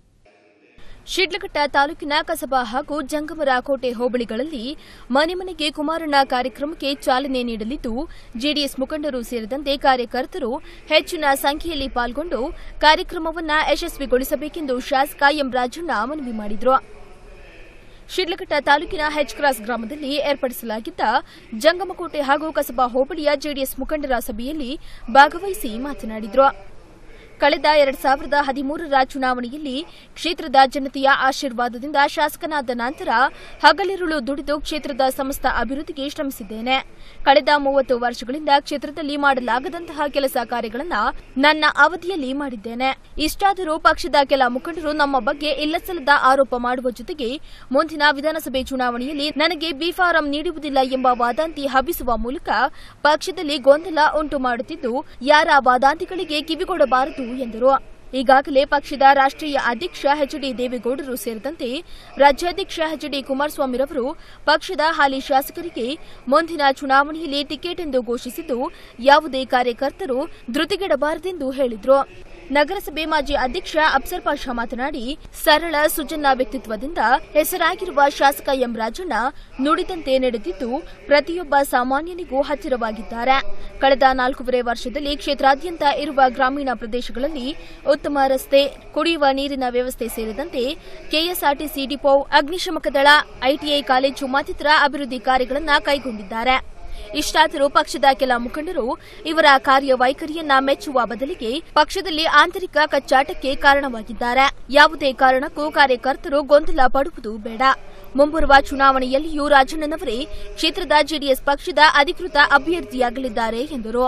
E: ಶಿಡ್ಲಘಟ್ಟ ತಾಲೂಕಿನ ಕಸಬಾ ಹಾಗೂ ಜಂಗಮರಕೋಟೆ ಹೋಬಳಿಗಳಲ್ಲಿ ಮನೆ ಮನೆಗೆ ಕುಮಾರಣ್ಣ ಕಾರ್ಯಕ್ರಮಕ್ಕೆ ಚಾಲನೆ ನೀಡಲಿದ್ದು, ಜೆಡಿಎಸ್ ಮುಖಂಡರು ಸೇರಿದಂತೆ ಕಾರ್ಯಕರ್ತರು ಹೆಚ್ಚಿನ ಸಂಖ್ಯೆಯಲ್ಲಿ ಪಾಲ್ಗೊಂಡು ಕಾರ್ಯಕ್ರಮವನ್ನು ಯಶಸ್ವಿಗೊಳಿಸಬೇಕೆಂದು ಶಾಸಕ ಎಂ ರಾಜಣ್ಣ ಮನವಿ ಮಾಡಿದರು. ಶಿಡ್ಲಘಟ್ಟ ತಾಲೂಕಿನ ಹೆಚ್ ಕ್ರಾಸ್ ಗ್ರಾಮದಲ್ಲಿ ಏರ್ಪಡಿಸಲಾಗಿದ್ದ ಜಂಗಮಕೋಟೆ ಹಾಗೂ ಕಸಬಾ ಹೋಬಳಿಯ ಜೆಡಿಎಸ್ ಮುಖಂಡರ ಸಭೆಯಲ್ಲಿ ಭಾಗವಹಿಸಿ ಮಾತನಾಡಿದರು. ಕಳೆದ ಎರಡ್ ಸಾವಿರದ ಹದಿಮೂರರ ಚುನಾವಣೆಯಲ್ಲಿ ಕ್ಷೇತ್ರದ ಜನತೆಯ ಆಶೀರ್ವಾದದಿಂದ ಶಾಸಕನಾದ ನಂತರ ಹಗಲಿರುಳು ದುಡಿದು ಕ್ಷೇತ್ರದ ಸಮಸ್ತ ಅಭಿವೃದ್ಧಿಗೆ ಶ್ರಮಿಸಿದ್ದೇನೆ. ಕಳೆದ ಮೂವತ್ತು ವರ್ಷಗಳಿಂದ ಕ್ಷೇತ್ರದಲ್ಲಿ ಮಾಡಲಾಗದಂತಹ ಕೆಲಸ ಕಾರ್ಯಗಳನ್ನು ನನ್ನ ಅವಧಿಯಲ್ಲಿ ಮಾಡಿದ್ದೇನೆ. ಇಷ್ಟಾದರೂ ಪಕ್ಷದ ಕೆಲ ಮುಖಂಡರು ನಮ್ಮ ಬಗ್ಗೆ ಇಲ್ಲಸಲ್ಲದ ಆರೋಪ ಮಾಡುವ ಜೊತೆಗೆ ಮುಂದಿನ ವಿಧಾನಸಭೆ ಚುನಾವಣೆಯಲ್ಲಿ ನನಗೆ ಬಿ ಫಾರಂ ನೀಡುವುದಿಲ್ಲ ಎಂಬ ವಾದಾಂತಿ ಹಬ್ಬಿಸುವ ಮೂಲಕ ಪಕ್ಷದಲ್ಲಿ ಗೊಂದಲ ಉಂಟು ಮಾಡುತ್ತಿದ್ದು, ಯಾರ ವಾದಾಂತಿಗಳಿಗೆ ಕಿವಿಗೊಡಬಾರದು ಎಂದರು. ಈಗಾಗಲೇ ಪಕ್ಷದ ರಾಷ್ಟ್ರೀಯ ಅಧ್ಯಕ್ಷ ಎಚ್ ಡಿ ದೇವೇಗೌಡರು ಸೇರಿದಂತೆ ರಾಜ್ಯಾಧ್ಯಕ್ಷ ಎಚ್ ಡಿ ಕುಮಾರಸ್ವಾಮಿರವರು ಪಕ್ಷದ ಹಾಲಿ ಶಾಸಕರಿಗೆ ಮುಂದಿನ ಚುನಾವಣೆಯಲ್ಲಿ ಟಿಕೆಟ್ ಎಂದು ಘೋಷಿಸಿದ್ದು, ಯಾವುದೇ ಕಾರ್ಯಕರ್ತರು ಧೃತಿಗೆಡಬಾರದೆಂದು ಹೇಳಿದರು. ನಗರಸಭೆ ಮಾಜಿ ಅಧ್ಯಕ್ಷ ಅಫ್ಸರ್ ಪಾಷಾ ಮಾತನಾಡಿ, ಸರಳ ಸುಜನ ವ್ಯಕ್ತಿತ್ವದಿಂದ ಹೆಸರಾಗಿರುವ ಶಾಸಕ ಎಂ ರಾಜಣ್ಣ ನುಡಿದಂತೆ ನಡೆದಿದ್ದು, ಪ್ರತಿಯೊಬ್ಬ ಸಾಮಾನ್ಯನಿಗೂ ಹತ್ತಿರವಾಗಿದ್ದಾರೆ. ಕಳೆದ ನಾಲ್ಕೂವರೆ ವರ್ಷದಲ್ಲಿ ಕ್ಷೇತ್ರಾದ್ಯಂತ ಇರುವ ಗ್ರಾಮೀಣ ಪ್ರದೇಶಗಳಲ್ಲಿ ಉತ್ತಮ ರಸ್ತೆ, ಕುಡಿಯುವ ನೀರಿನ ವ್ಯವಸ್ಥೆ ಸೇರಿದಂತೆ ಕೆಎಸ್ಆರ್ಟಿಸಿ ಡಿಪೋ, ಅಗ್ನಿಶಾಮಕ ದಳ, ಐಟಿಐ ಕಾಲೇಜು ಮತ್ತಿತರ ಅಭಿವೃದ್ಧಿ ಕಾರ್ಯಗಳನ್ನು ಕೈಗೊಂಡಿದ್ದಾರೆ. ಇಷ್ಟಾದರೂ ಪಕ್ಷದ ಕೆಲ ಮುಖಂಡರು ಇವರ ಕಾರ್ಯವೈಖರಿಯನ್ನ ಮೆಚ್ಚುವ ಬದಲಿಗೆ ಪಕ್ಷದಲ್ಲಿ ಆಂತರಿಕ ಕಚ್ಚಾಟಕ್ಕೆ ಕಾರಣವಾಗಿದ್ದಾರೆ. ಯಾವುದೇ ಕಾರಣಕ್ಕೂ ಕಾರ್ಯಕರ್ತರು ಗೊಂದಲ ಪಡುವುದು ಬೇಡ. ಮುಂಬರುವ ಚುನಾವಣೆಯಲ್ಲಿಯೂ ರಾಜಣ್ಣನವರೇ ಕ್ಷೇತ್ರದ ಜೆಡಿಎಸ್ ಪಕ್ಷದ ಅಧಿಕೃತ ಅಭ್ಯರ್ಥಿಯಾಗಲಿದ್ದಾರೆ ಎಂದರು.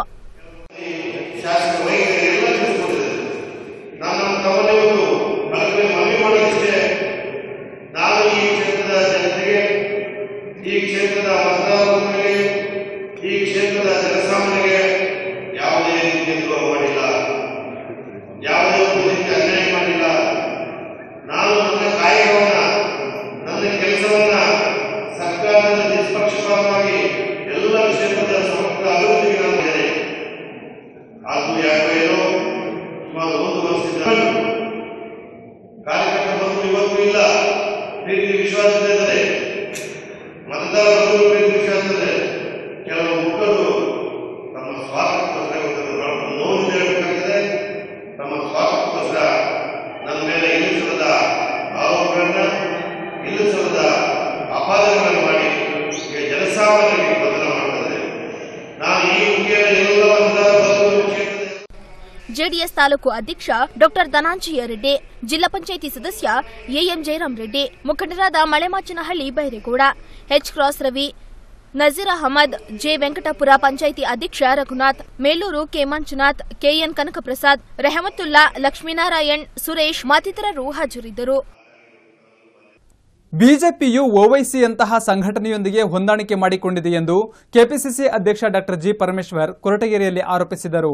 H: ಈ ಕ್ಷೇತ್ರದ ಮತದಾರರಿಗೆ, ಈ ಕ್ಷೇತ್ರದ ಜನಸಾಮಾನ್ಯರಿಗೆ ಯಾವುದೇ ರೀತಿಯ ದ್ರೋಹ ಮಾಡಿಲ್ಲ, ಯಾವುದೇ ಒಂದು ರೀತಿಯ ಅನ್ಯಾಯ ಮಾಡಿಲ್ಲ. ನಾನು ನನ್ನ ಕಾಯಕವನ್ನ, ನನ್ನ ಕೆಲಸವನ್ನ ಸರ್ಕಾರದ ನಿಷ್ಪಕ್ಷಪಾತವಾಗಿ ಎಲ್ಲ ಕ್ಷೇತ್ರದ ಸಮಗ್ರ ಅಭಿವೃದ್ಧಿಗೆ ನಾನು ಮಾಡಿದೆ. ಅದು ಯಾಕೋ ಏನೋ ಸುಮಾರು ಒಂದು ವರ್ಷದಿಂದ ಕಾರ್ಯಕರ್ತ ಬಂದು ಇವತ್ತು ಇಲ್ಲ, ಪ್ರೀತಿ ವಿಶ್ವಾಸವಿದೆ, ಮತದಾರರು ಪ್ರೀತಿ ವಿಶ್ವಾಸವಿದೆ. ಕೆಲವು ಮುಖಂಡರು ತಮ್ಮ ಸ್ವಾರ್ಥಕ್ಕೋಸ್ಕರ ನೋವು ಹೇಳಬೇಕಾಗಿದೆ, ತಮ್ಮ ಸ್ವಾರ್ಥಕ್ಕೋಸ್ಕರ ನನ್ನ ಮೇಲೆ ಇಲ್ಲಿಸದ ಆರೋಪಗಳನ್ನ, ಇಲ್ಲಿಸದ ಅಪಾದನೆಗಳನ್ನು ಮಾಡಿ ಜನಸಾಮಾನ್ಯರಿಗೆ ಬದಲ ಮಾಡ್ತಾರೆ. ನಾನು ಈ ಮುಖ್ಯ ಎಲ್ಲ ಮತದಾರರು
E: ಜೆಡಿಎಸ್ ತಾಲೂಕು ಅಧ್ಯಕ್ಷ ಡಾ ಧನಂಜಯ ರೆಡ್ಡಿ, ಜಿಲ್ಲಾ ಪಂಚಾಯಿತಿ ಸದಸ್ಯ ಎಎಂ ಜಯರಾಮ್ ರೆಡ್ಡಿ, ಮುಖಂಡರಾದ Malemachanahalli Byregowda, H cross Ravi, Nazeer Ahmed, J Venkatapura ಪಂಚಾಯಿತಿ ಅಧ್ಯಕ್ಷ ರಘುನಾಥ್, ಮೇಲೂರು ಕೆ ಮಂಜುನಾಥ್, ಕೆಎನ್ ಕನಕಪ್ರಸಾದ್, ರೆಹಮತುಲ್ಲಾ, ಲಕ್ಷ್ಮೀನಾರಾಯಣ್, ಸುರೇಶ್ ಮತ್ತಿತರರು ಹಾಜರಿದ್ದರು.
A: ಬಿಜೆಪಿಯು ಓವೈಸಿಯಂತಹ ಸಂಘಟನೆಯೊಂದಿಗೆ ಹೊಂದಾಣಿಕೆ ಮಾಡಿಕೊಂಡಿದೆ ಎಂದು ಕೆಪಿಸಿಸಿ ಅಧ್ಯಕ್ಷ ಡಾ ಜಿ ಪರಮೇಶ್ವರ್ ಕೊರಟಗೆರೆಯಲ್ಲಿ ಆರೋಪಿಸಿದರು.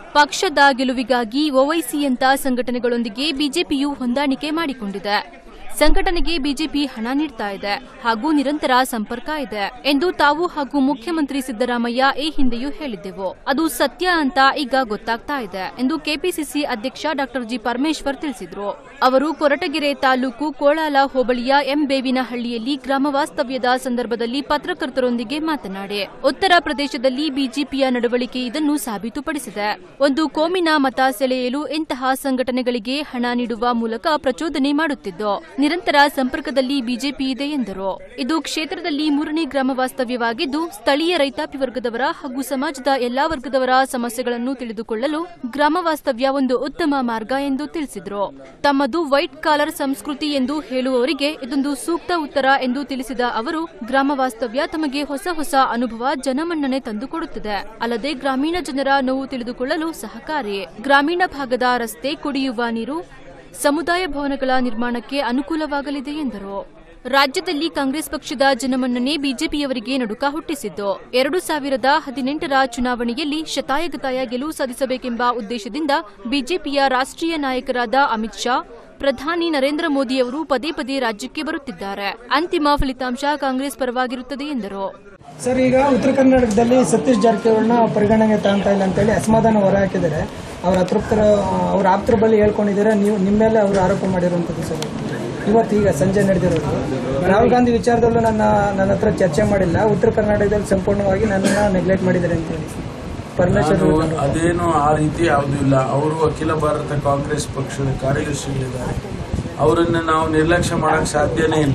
B: ಪಕ್ಷದ ಗೆಲುವಿಗಾಗಿ ಓವೈಸಿಯಂತ ಸಂಘಟನೆಗಳೊಂದಿಗೆ ಬಿಜೆಪಿಯು ಹೊಂದಾಣಿಕೆ ಮಾಡಿಕೊಂಡಿದೆ. ಸಂಘಟನೆಗೆ ಬಿಜೆಪಿ ಹಣ ನೀಡ್ತಾ ಇದೆ ಹಾಗೂ ನಿರಂತರ ಸಂಪರ್ಕ ಇದೆ ಎಂದು ತಾವು ಹಾಗೂ ಮುಖ್ಯಮಂತ್ರಿ ಸಿದ್ದರಾಮಯ್ಯ ಈ ಹಿಂದೆಯೂ ಹೇಳಿದ್ದೆವು. ಅದು ಸತ್ಯ ಅಂತ ಈಗ ಗೊತ್ತಾಗ್ತಾ ಇದೆ ಎಂದು ಕೆಪಿಸಿಸಿ ಅಧ್ಯಕ್ಷ ಡಾ ಜಿ ಪರಮೇಶ್ವರ್ ತಿಳಿಸಿದರು. ಅವರು ಕೊರಟಗೆರೆ ತಾಲೂಕು ಕೋಳಾಲ ಹೋಬಳಿಯ ಎಂ ಬೇವಿನಹಳ್ಳಿಯಲ್ಲಿ ಗ್ರಾಮ ವಾಸ್ತವ್ಯದ ಸಂದರ್ಭದಲ್ಲಿ ಪತ್ರಕರ್ತರೊಂದಿಗೆ ಮಾತನಾಡಿ, ಉತ್ತರ ಪ್ರದೇಶದಲ್ಲಿ ಬಿಜೆಪಿಯ ನಡವಳಿಕೆ ಇದನ್ನು ಸಾಬೀತುಪಡಿಸಿದೆ. ಒಂದು ಕೋಮಿನ ಮತ ಸೆಳೆಯಲು ಇಂತಹ ಸಂಘಟನೆಗಳಿಗೆ ಹಣ ನೀಡುವ ಮೂಲಕ ಪ್ರಚೋದನೆ ಮಾಡುತ್ತಿದ್ದು, ನಿರಂತರ ಸಂಪರ್ಕದಲ್ಲಿ ಬಿಜೆಪಿ ಇದೆ ಎಂದರು. ಇದು ಕ್ಷೇತ್ರದಲ್ಲಿ ಮೂರನೇ ಗ್ರಾಮ ವಾಸ್ತವ್ಯವಾಗಿದ್ದು, ಸ್ಥಳೀಯ ರೈತಾಪಿ ವರ್ಗದವರ ಹಾಗೂ ಸಮಾಜದ ಎಲ್ಲಾ ವರ್ಗದವರ ಸಮಸ್ಯೆಗಳನ್ನು ತಿಳಿದುಕೊಳ್ಳಲು ಗ್ರಾಮ ವಾಸ್ತವ್ಯ ಒಂದು ಉತ್ತಮ ಮಾರ್ಗ ಎಂದು ತಿಳಿಸಿದರು. ತಮ್ಮದು ವೈಟ್ ಕಾಲರ್ ಸಂಸ್ಕೃತಿ ಎಂದು ಹೇಳುವವರಿಗೆ ಇದೊಂದು ಸೂಕ್ತ ಉತ್ತರ ಎಂದು ತಿಳಿಸಿದ ಅವರು, ಗ್ರಾಮ ವಾಸ್ತವ್ಯ ತಮಗೆ ಹೊಸ ಹೊಸ ಅನುಭವ, ಜನಮನ್ನಣೆ ತಂದುಕೊಡುತ್ತದೆ. ಅಲ್ಲದೆ ಗ್ರಾಮೀಣ ಜನರ ನೋವು ತಿಳಿದುಕೊಳ್ಳಲು ಸಹಕಾರಿ. ಗ್ರಾಮೀಣ ಭಾಗದ ರಸ್ತೆ, ಕುಡಿಯುವ ನೀರು, ಸಮುದಾಯ ಭವನಗಳ ನಿರ್ಮಾಣಕ್ಕೆ ಅನುಕೂಲವಾಗಲಿದೆ ಎಂದರು. ರಾಜ್ಯದಲ್ಲಿ ಕಾಂಗ್ರೆಸ್ ಪಕ್ಷದ ಜನಮನ್ನಣೆ ಬಿಜೆಪಿಯವರಿಗೆ ನಡುಕ ಹುಟ್ಟಿಸಿದ್ದು, ಎರಡು ಸಾವಿರದ ಹದಿನೆಂಟರ ಚುನಾವಣೆಯಲ್ಲಿ ಶತಾಯಗತಾಯ ಗೆಲುವು ಸಾಧಿಸಬೇಕೆಂಬ ಉದ್ದೇಶದಿಂದ ಬಿಜೆಪಿಯ ರಾಷ್ಟ್ರೀಯ ನಾಯಕರಾದ ಅಮಿತ್ ಶಾ, ಪ್ರಧಾನಿ ನರೇಂದ್ರ ಮೋದಿಯವರು ಪದೇ ಪದೇ ರಾಜ್ಯಕ್ಕೆ ಬರುತ್ತಿದ್ದಾರೆ. ಅಂತಿಮ ಫಲಿತಾಂಶ ಕಾಂಗ್ರೆಸ್ ಪರವಾಗಿರುತ್ತದೆ ಎಂದರು.
I: ಸರ್, ಈಗ ಉತ್ತರ ಕರ್ನಾಟಕದಲ್ಲಿ ಸತೀಶ್ ಜಾರಕಿಹೊಳಿನ ಪರಿಗಣನೆಗೆ ತಗೊಂತಾ ಇಲ್ಲ ಅಂತೇಳಿ ಅಸಮಾಧಾನ ಹೊರಹಾಕಿದ್ದಾರೆ. ಅವ್ರ ಅತೃಪ್ತರ ಅವ್ರ ಆಪ್ತರ ಬಳಿ ಹೇಳ್ಕೊಂಡಿದ್ದಾರೆ, ನೀವು ನಿಮ್ಮ ಮೇಲೆ ಅವರು ಆರೋಪ ಮಾಡಿರುವಂಥದ್ದು ಸರ್. ಇವತ್ತು ಈಗ ಸಂಜೆ ನಡೆದಿರೋದು ರಾಹುಲ್ ಗಾಂಧಿ ವಿಚಾರದಲ್ಲೂ ನನ್ನ ನನ್ನ ಹತ್ರ ಚರ್ಚೆ ಮಾಡಿಲ್ಲ, ಉತ್ತರ ಕರ್ನಾಟಕದಲ್ಲಿ ಸಂಪೂರ್ಣವಾಗಿ ನನ್ನನ್ನು ನೆಗ್ಲೆಕ್ಟ್ ಮಾಡಿದ್ದಾರೆ ಅಂತೇಳಿ ಪರಮೇಶ್ವರ್.
J: ಅದೇನು ಆ ರೀತಿ ಯಾವುದೂ ಇಲ್ಲ. ಅವರು ಅಖಿಲ ಭಾರತ ಕಾಂಗ್ರೆಸ್ ಪಕ್ಷದ ಕಾರ್ಯದರ್ಶಿಗಳಿದ್ದಾರೆ. ಅವರನ್ನು ನಾವು ನಿರ್ಲಕ್ಷ್ಯ ಮಾಡೋಕ್ಕೆ ಸಾಧ್ಯನೇ ಇಲ್ಲ.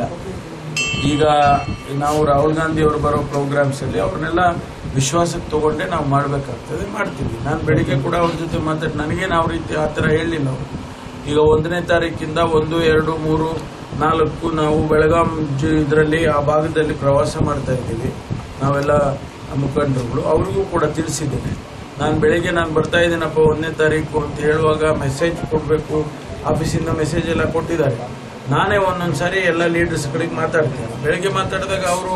J: ಈಗ ನಾವು ರಾಹುಲ್ ಗಾಂಧಿ ಅವರು ಬರೋ ಪ್ರೋಗ್ರಾಮ್ಸ್ ಅಲ್ಲಿ ಅವ್ರನ್ನೆಲ್ಲ ವಿಶ್ವಾಸಕ್ಕೆ ತಗೊಂಡೆ ನಾವು ಮಾಡಬೇಕಾಗ್ತದೆ, ಮಾಡ್ತೀವಿ. ನಾನು ಬೆಳಿಗ್ಗೆ ಕೂಡ ಅವ್ರ ಜೊತೆ ಮಾತಾಡಿ ನನಗೇನು ಯಾವ ರೀತಿ ಆ ಥರ ಹೇಳಿಲ್ಲ ಅವರು. ಈಗ ಒಂದನೇ ತಾರೀಕಿಂದ ಒಂದು ಎರಡು ಮೂರು ನಾಲ್ಕು ನಾವು ಬೆಳಗಾಂ ಇದರಲ್ಲಿ ಆ ಭಾಗದಲ್ಲಿ ಪ್ರವಾಸ ಮಾಡ್ತಾ ಇದ್ದೀವಿ. ನಾವೆಲ್ಲ ಮುಖಂಡರುಗಳು ಅವ್ರಿಗೂ ಕೂಡ ತಿಳಿಸಿದ್ದೇನೆ. ನಾನು ಬೆಳಿಗ್ಗೆ ನಾನು ಬರ್ತಾ ಇದ್ದೀನಪ್ಪ ಒಂದನೇ ತಾರೀಕು ಅಂತ ಹೇಳುವಾಗ ಮೆಸೇಜ್ ಕೊಡಬೇಕು, ಆಫೀಸಿಂದ ಮೆಸೇಜ್ ಎಲ್ಲ ಕೊಟ್ಟಿದ್ದಾರೆ. ನಾನೇ ಒಂದೊಂದು ಸಾರಿ ಎಲ್ಲ ಲೀಡರ್ಸ್ಗಳಿಗೆ ಮಾತಾಡ್ತೀನಿ. ಬೆಳಿಗ್ಗೆ ಮಾತಾಡಿದಾಗ ಅವರು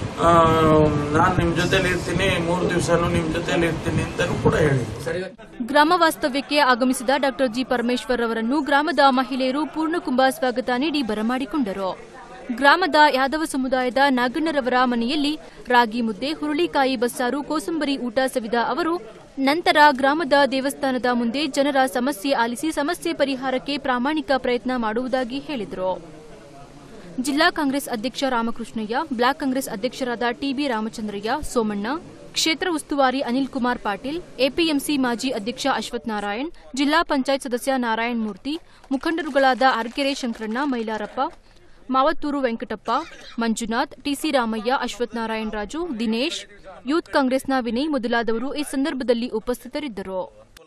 J: ನಾನು ನಿಮ್ಮ ಜೊತೆಲಿ ಇರ್ತೀನಿ, ಮೂರು ದಿವಸನೂ ನಿಮ್ಮ ಜೊತೆಲಿ ಇರ್ತೀನಿ ಅಂತಾನೂ ಕೂಡ ಹೇಳಿದ್ರು.
B: ಗ್ರಾಮ ವಾಸ್ತವ್ಯಕ್ಕೆ ಆಗಮಿಸಿದ ಡಾ ಜಿ ಪರಮೇಶ್ವರ್ ಅವರನ್ನು ಗ್ರಾಮದ ಮಹಿಳೆಯರು ಪೂರ್ಣಕುಂಭ ಸ್ವಾಗತ ನೀಡಿ ಬರಮಾಡಿಕೊಂಡರು. ಗ್ರಾಮದ ಯಾದವ ಸಮುದಾಯದ ನಾಗಣ್ಣರವರ ಮನೆಯಲ್ಲಿ ರಾಗಿ ಮುದ್ದೆ, ಹುರುಳಿಕಾಯಿ ಬಸ್ಸಾರು, ಕೋಸಂಬರಿ ಊಟ ಸವಿದ ಅವರು ನಂತರ ಗ್ರಾಮದ ದೇವಸ್ಥಾನದ ಮುಂದೆ ಜನರ ಸಮಸ್ಯೆ ಆಲಿಸಿ ಸಮಸ್ಯೆ ಪರಿಹಾರಕ್ಕೆ ಪ್ರಾಮಾಣಿಕ ಪ್ರಯತ್ನ ಮಾಡುವುದಾಗಿ ಹೇಳಿದರು. ಜಿಲ್ಲಾ ಕಾಂಗ್ರೆಸ್ ಅಧ್ಯಕ್ಷ ರಾಮಕೃಷ್ಣಯ್ಯ, ಬ್ಲಾಕ್ ಕಾಂಗ್ರೆಸ್ ಅಧ್ಯಕ್ಷರಾದ ಟಿಬಿ ರಾಮಚಂದ್ರಯ್ಯ, ಸೋಮಣ್ಣ, ಕ್ಷೇತ್ರ ಉಸ್ತುವಾರಿ ಅನಿಲ್ ಕುಮಾರ್ ಪಾಟೀಲ್, ಎಪಿಎಂಸಿ ಮಾಜಿ ಅಧ್ಯಕ್ಷ ಅಶ್ವಥ್ ನಾರಾಯಣ್, ಜಿಲ್ಲಾ ಪಂಚಾಯತ್ ಸದಸ್ಯ ನಾರಾಯಣ್ ಮೂರ್ತಿ, ಮುಖಂಡರುಗಳಾದ ಅರಕೆರೆ ಶಂಕರಣ್ಣ, ಮೈಲಾರಪ್ಪ, ಮಾವತ್ತೂರು ವೆಂಕಟಪ್ಪ, ಮಂಜುನಾಥ್, ಟಿಸಿ ರಾಮಯ್ಯ, ಅಶ್ವಥ್ ನಾರಾಯಣ್ ರಾಜು, ದಿನೇಶ್, ಯೂತ್ ಕಾಂಗ್ರೆಸ್ನ ವಿನಯ್ ಮೊದಲಾದವರು ಈ ಸಂದರ್ಭದಲ್ಲಿ ಉಪಸ್ಥಿತರಿದ್ದರು.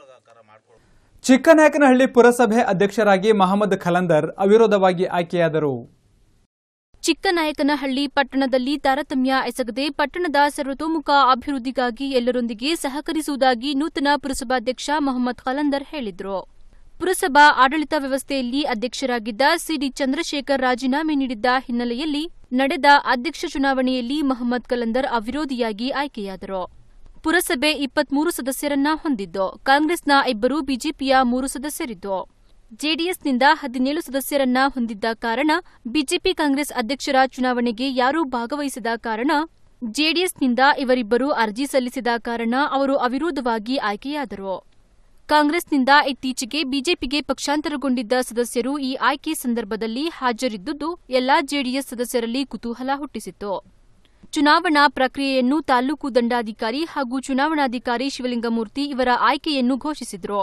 A: ಚಿಕ್ಕನಾಯಕನಹಳ್ಳಿ ಪುರಸಭೆ ಅಧ್ಯಕ್ಷರಾಗಿ ಮಹಮ್ಮದ್ ಖಲಂದರ್ ಅವಿರೋಧವಾಗಿ ಆಯ್ಕೆಯಾದರು.
B: ಚಿಕ್ಕನಾಯಕನಹಳ್ಳಿ ಪಟ್ಟಣದಲ್ಲಿ ತಾರತಮ್ಯ ಎಸಗದೆ ಪಟ್ಟಣದ ಸರ್ವತೋಮುಖ ಅಭಿವೃದ್ಧಿಗಾಗಿ ಎಲ್ಲರೊಂದಿಗೆ ಸಹಕರಿಸುವುದಾಗಿ ನೂತನ ಪುರಸಭಾಧ್ಯಕ್ಷ ಮಹಮ್ಮದ್ ಖಲಂದರ್ ಹೇಳಿದರು. ಪುರಸಭಾ ಆಡಳಿತ ವ್ಯವಸ್ಥೆಯಲ್ಲಿ ಅಧ್ಯಕ್ಷರಾಗಿದ್ದ ಸಿಡಿ ಚಂದ್ರಶೇಖರ್ ರಾಜೀನಾಮೆ ನೀಡಿದ್ದ ಹಿನ್ನೆಲೆಯಲ್ಲಿ ನಡೆದ ಅಧ್ಯಕ್ಷ ಚುನಾವಣೆಯಲ್ಲಿ ಮಹಮ್ಮದ್ ಖಲಂದರ್ ಅವಿರೋಧಿಯಾಗಿ ಆಯ್ಕೆಯಾದರು. ಪುರಸಭೆ ಇಪ್ಪತ್ಮೂರು ಸದಸ್ಯರನ್ನ ಹೊಂದಿದ್ದು, ಕಾಂಗ್ರೆಸ್ನ ಇಬ್ಬರು, ಬಿಜೆಪಿಯ ಮೂರು ಸದಸ್ಯರಿದ್ದು, ಜೆಡಿಎಸ್ನಿಂದ ಹದಿನೇಳು ಸದಸ್ಯರನ್ನ ಹೊಂದಿದ್ದ ಕಾರಣ ಬಿಜೆಪಿ ಕಾಂಗ್ರೆಸ್ ಅಧ್ಯಕ್ಷರ ಚುನಾವಣೆಗೆ ಯಾರೂ ಭಾಗವಹಿಸದ ಕಾರಣ ಜೆಡಿಎಸ್ನಿಂದ ಇವರಿಬ್ಬರು ಅರ್ಜಿ ಸಲ್ಲಿಸಿದ ಕಾರಣ ಅವರು ಅವಿರೋಧವಾಗಿ ಆಯ್ಕೆಯಾದರು. ಕಾಂಗ್ರೆಸ್ನಿಂದ ಇತ್ತೀಚೆಗೆ ಬಿಜೆಪಿಗೆ ಪಕ್ಷಾಂತರಗೊಂಡಿದ್ದ ಸದಸ್ಯರು ಈ ಆಯ್ಕೆ ಸಂದರ್ಭದಲ್ಲಿ ಹಾಜರಿದ್ದುದು ಎಲ್ಲಾ ಜೆಡಿಎಸ್ ಸದಸ್ಯರಲ್ಲಿ ಕುತೂಹಲ ಹುಟ್ಟಿಸಿತ್ತು. ಚುನಾವಣಾ ಪ್ರಕ್ರಿಯೆಯನ್ನು ತಾಲೂಕು ದಂಡಾಧಿಕಾರಿ ಹಾಗೂ ಚುನಾವಣಾಧಿಕಾರಿ ಶಿವಲಿಂಗಮೂರ್ತಿ ಇವರ ಆಯ್ಕೆಯನ್ನು ಘೋಷಿಸಿದರು.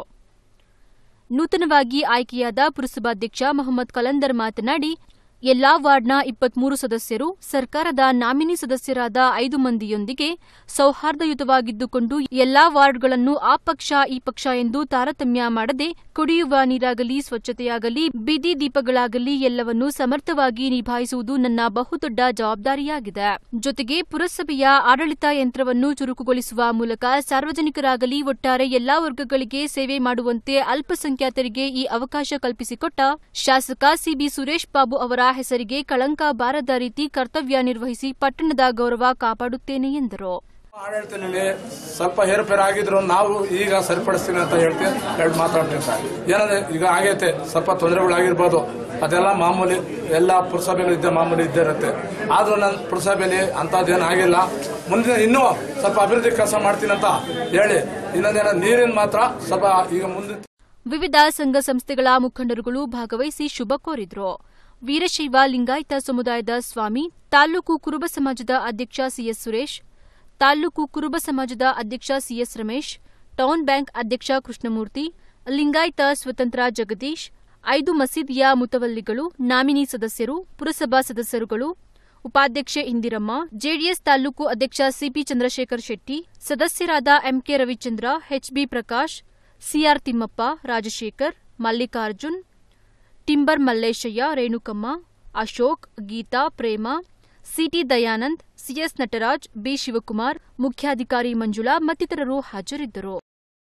B: ನೂತನವಾಗಿ ಆಯ್ಕೆಯಾದ ಪುರಸಭಾಧ್ಯಕ್ಷ ಮಹಮ್ಮದ್ ಖಲಂದರ್ ಮಾತನಾಡಿ, ಎಲ್ಲಾ ವಾರ್ಡ್ನ ಇಪ್ಪತ್ಮೂರು ಸದಸ್ಯರು ಸರ್ಕಾರದ ನಾಮಿನಿ ಸದಸ್ಯರಾದ ಐದು ಮಂದಿಯೊಂದಿಗೆ ಸೌಹಾರ್ದಯುತವಾಗಿದ್ದುಕೊಂಡು ಎಲ್ಲಾ ವಾರ್ಡ್ಗಳನ್ನು ಆ ಪಕ್ಷ ಈ ಪಕ್ಷ ಎಂದು ತಾರತಮ್ಯ ಮಾಡದೆ ಕುಡಿಯುವ ನೀರಾಗಲಿ, ಸ್ವಚ್ಛತೆಯಾಗಲಿ, ಬೀದಿ ದೀಪಗಳಾಗಲಿ ಎಲ್ಲವನ್ನೂ ಸಮರ್ಥವಾಗಿ ನಿಭಾಯಿಸುವುದು ನನ್ನ ಬಹುದೊಡ್ಡ ಜವಾಬ್ದಾರಿಯಾಗಿದೆ. ಜೊತೆಗೆ ಪುರಸಭೆಯ ಆಡಳಿತ ಯಂತ್ರವನ್ನು ಚುರುಕುಗೊಳಿಸುವ ಮೂಲಕ ಸಾರ್ವಜನಿಕರಾಗಲಿ ಒಟ್ಟಾರೆ ಎಲ್ಲಾ ವರ್ಗಗಳಿಗೆ ಸೇವೆ ಮಾಡುವಂತೆ ಅಲ್ಪಸಂಖ್ಯಾತರಿಗೆ ಈ ಅವಕಾಶ ಕಲ್ಪಿಸಿಕೊಟ್ಟ ಶಾಸಕ ಸಿಬಿ ಸುರೇಶ್ ಬಾಬು ಅವರ ಹೆಸರಿಗೆ ಕಳಂಕ ಬಾರದ ರೀತಿ ಕರ್ತವ್ಯ ನಿರ್ವಹಿಸಿ ಪಟ್ಟಣದ ಗೌರವ ಕಾಪಾಡುತ್ತೇನೆ ಎಂದರು.
K: ಆಡಳಿತದಲ್ಲಿ ಸ್ವಲ್ಪ ಹೇರುಪೇರು ಆಗಿದ್ರು ನಾವು ಈಗ ಸರಿಪಡಿಸ್ತೀನಿ ಅಂತ ಹೇಳ್ತೀನಿ ಎರಡು ಮಾತಾಡ್ತೀನಿ ಸರ್. ಏನಂದ್ರೆ ಈಗ ಆಗೈತೆ ಸ್ವಲ್ಪ ತೊಂದರೆಗಳಾಗಿರ್ಬೋದು, ಅದೆಲ್ಲ ಮಾಮೂಲಿ, ಎಲ್ಲ ಪುರಸಭೆಗಳು ಇದ್ದೇ ಮಾಮೂಲಿ ಇದ್ದೇ ಇರುತ್ತೆ. ಆದ್ರೂ ನನ್ನ ಪುರಸಭೆಯಲ್ಲಿ ಅಂತದ್ದೇನು ಆಗಿಲ್ಲ. ಮುಂದೆ ಇನ್ನೂ ಸ್ವಲ್ಪ ಅಭಿವೃದ್ಧಿ ಕೆಲಸ ಮಾಡ್ತೀನಿ ಅಂತ ಹೇಳಿ ಇನ್ನೊಂದೇನೋ ನೀರಿನ ಮಾತ್ರ ಸ್ವಲ್ಪ ಈಗ ಮುಂದೆ.
B: ವಿವಿಧ ಸಂಘ ಸಂಸ್ಥೆಗಳ ಮುಖಂಡರುಗಳು ಭಾಗವಹಿಸಿ ಶುಭ ಕೋರಿದ್ರು. ವೀರಶೈವ ಲಿಂಗಾಯತ ಸಮುದಾಯದ ಸ್ವಾಮಿ, ತಾಲೂಕು ಕುರುಬ ಸಮಾಜದ ಅಧ್ಯಕ್ಷ ಸಿಎಸ್ ಸುರೇಶ್, ತಾಲೂಕು ಕುರುಬ ಸಮಾಜದ ಅಧ್ಯಕ್ಷ ಸಿಎಸ್ ರಮೇಶ್, ಟೌನ್ ಬ್ಯಾಂಕ್ ಅಧ್ಯಕ್ಷ ಕೃಷ್ಣಮೂರ್ತಿ, ಲಿಂಗಾಯತ ಸ್ವತಂತ್ರ ಜಗದೀಶ್, ಐದು ಮಸೀದಿಯ ಮುತವಲ್ಲಿಗಳು, ನಾಮಿನಿ ಸದಸ್ಯರು, ಪುರಸಭಾ ಸದಸ್ಯರುಗಳು, ಉಪಾಧ್ಯಕ್ಷೆ ಇಂದಿರಮ್ಮ, ಜೆಡಿಎಸ್ ತಾಲೂಕು ಅಧ್ಯಕ್ಷ ಸಿಪಿ ಚಂದ್ರಶೇಖರ್ ಶೆಟ್ಟಿ, ಸದಸ್ಯರಾದ MK Ravichandra, HB Prakash, CR Thimmappa, Rajashekar, Mallikarjun, timber Malleshaiah, Renukamma, Ashok, Geetha, Prema, CT Dayanand, CS Nataraj, B Shivakumar, ಮುಖ್ಯಾಧಿಕಾರಿ ಮಂಜುಳಾ ಮತ್ತಿತರರು ಹಾಜರಿದ್ದರು.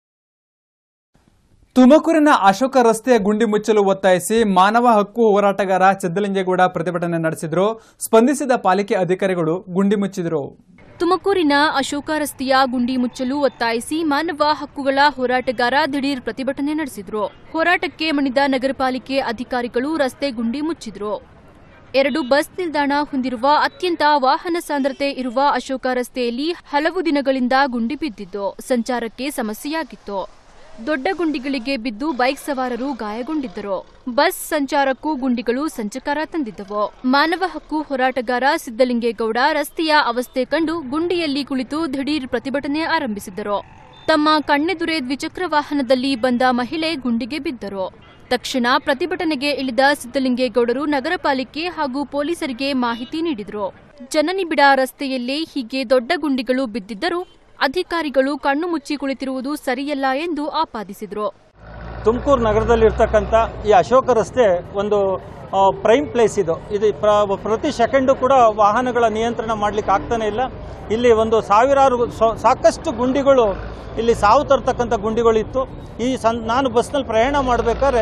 A: ತುಮಕೂರಿನ ಅಶೋಕ ರಸ್ತೆಯ ಗುಂಡಿ ಮುಚ್ಚಲು ಒತ್ತಾಯಿಸಿ ಮಾನವ ಹಕ್ಕು ಹೋರಾಟಗಾರ ಸಿದ್ದಲಿಂಗೇಗೌಡ ಪ್ರತಿಭಟನೆ ನಡೆಸಿದರು. ಸ್ಪಂದಿಸಿದ ಪಾಲಿಕೆ ಅಧಿಕಾರಿಗಳು ಗುಂಡಿ ಮುಚ್ಚಿದರು.
B: ತುಮಕೂರಿನ ಅಶೋಕ ರಸ್ತೆಯ ಗುಂಡಿ ಮುಚ್ಚಲು ಒತ್ತಾಯಿಸಿ ಮಾನವ ಹಕ್ಕುಗಳ ಹೋರಾಟಗಾರ ದಿಢೀರ್ ಪ್ರತಿಭಟನೆ ನಡೆಸಿದರು. ಹೋರಾಟಕ್ಕೆ ಮಣಿದ ನಗರಪಾಲಿಕೆ ಅಧಿಕಾರಿಗಳು ರಸ್ತೆ ಗುಂಡಿ ಮುಚ್ಚಿದರು. ಎರಡು ಬಸ್ ನಿಲ್ದಾಣ ಹೊಂದಿರುವ ಅತ್ಯಂತ ವಾಹನ ಸಾಂದ್ರತೆ ಇರುವ ಅಶೋಕ ರಸ್ತೆಯಲ್ಲಿ ಹಲವು ದಿನಗಳಿಂದ ಗುಂಡಿ ಬಿದ್ದಿದ್ದು ಸಂಚಾರಕ್ಕೆ ಸಮಸ್ಯೆಯಾಗಿತ್ತು. ದೊಡ್ಡ ಗುಂಡಿಗಳಿಗೆ ಬಿದ್ದು ಬೈಕ್ ಸವಾರರು ಗಾಯಗೊಂಡಿದ್ದರು. ಬಸ್ ಸಂಚಾರಕ್ಕೂ ಗುಂಡಿಗಳು ಸಂಚಕಾರ ತಂದಿದ್ದವು. ಮಾನವ ಹಕ್ಕು ಹೋರಾಟಗಾರ ಸಿದ್ದಲಿಂಗೇಗೌಡ ರಸ್ತೆಯ ಅವಸ್ಥೆ ಕಂಡು ಗುಂಡಿಯಲ್ಲಿ ಕುಳಿತು ದಿಢೀರ್ ಪ್ರತಿಭಟನೆ ಆರಂಭಿಸಿದರು. ತಮ್ಮ ಕಣ್ಣೆದುರೇ ದ್ವಿಚಕ್ರ ವಾಹನದಲ್ಲಿ ಬಂದ ಮಹಿಳೆ ಗುಂಡಿಗೆ ಬಿದ್ದರು. ತಕ್ಷಣ ಪ್ರತಿಭಟನೆಗೆ ಇಳಿದ ಸಿದ್ದಲಿಂಗೇಗೌಡರು ನಗರ ಪಾಲಿಕೆ ಹಾಗೂ ಪೊಲೀಸರಿಗೆ ಮಾಹಿತಿ ನೀಡಿದರು. ಜನನಿಬಿಡ ರಸ್ತೆಯಲ್ಲೇ ಹೀಗೆ ದೊಡ್ಡ ಗುಂಡಿಗಳು ಬಿದ್ದಿದ್ದರೂ ಅಧಿಕಾರಿಗಳು ಕಣ್ಣು ಮುಚ್ಚಿ ಕುಳಿತಿರುವುದು ಸರಿಯಲ್ಲ ಎಂದು ಆಪಾದಿಸಿದರು.
L: ತುಮಕೂರು ನಗರದಲ್ಲಿರ್ತಕ್ಕಂಥ ಈ ಅಶೋಕ ರಸ್ತೆ ಒಂದು ಪ್ರೈಮ್ ಪ್ಲೇಸ್ ಇದು ಇದು ಪ್ರತಿ ಸೆಕೆಂಡು ಕೂಡ ವಾಹನಗಳ ನಿಯಂತ್ರಣ ಮಾಡಲಿಕ್ಕೆ ಆಗ್ತಾನೆ ಇಲ್ಲ. ಇಲ್ಲಿ ಒಂದು ಸಾವಿರಾರು ಸಾಕಷ್ಟು ಗುಂಡಿಗಳು ಇಲ್ಲಿ ಸಾವು ತರ್ತಕ್ಕಂಥ ಗುಂಡಿಗಳಿತ್ತು. ಈ ಸಂ ನಾನು ಬಸ್ನಲ್ಲಿ ಪ್ರಯಾಣ ಮಾಡಬೇಕಾದ್ರೆ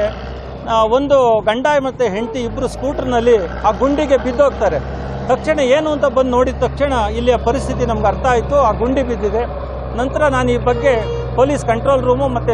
L: ಒಂದು ಗಂಡ ಮತ್ತು ಹೆಂಡತಿ ಇಬ್ಬರು ಸ್ಕೂಟರ್ನಲ್ಲಿ ಆ ಗುಂಡಿಗೆ ಬಿದ್ದೋಗ್ತಾರೆ. ತಕ್ಷಣ ಏನು ಅಂತ ಬಂದು ನೋಡಿದ ತಕ್ಷಣ ಇಲ್ಲಿಯ ಪರಿಸ್ಥಿತಿ ನಮ್ಗೆ ಅರ್ಥ ಆಯಿತು. ಆ ಗುಂಡಿ ಬಿದ್ದಿದೆ. ನಂತರ ನಾನು ಈ ಬಗ್ಗೆ ಪೊಲೀಸ್ ಕಂಟ್ರೋಲ್ ರೂಮು ಮತ್ತು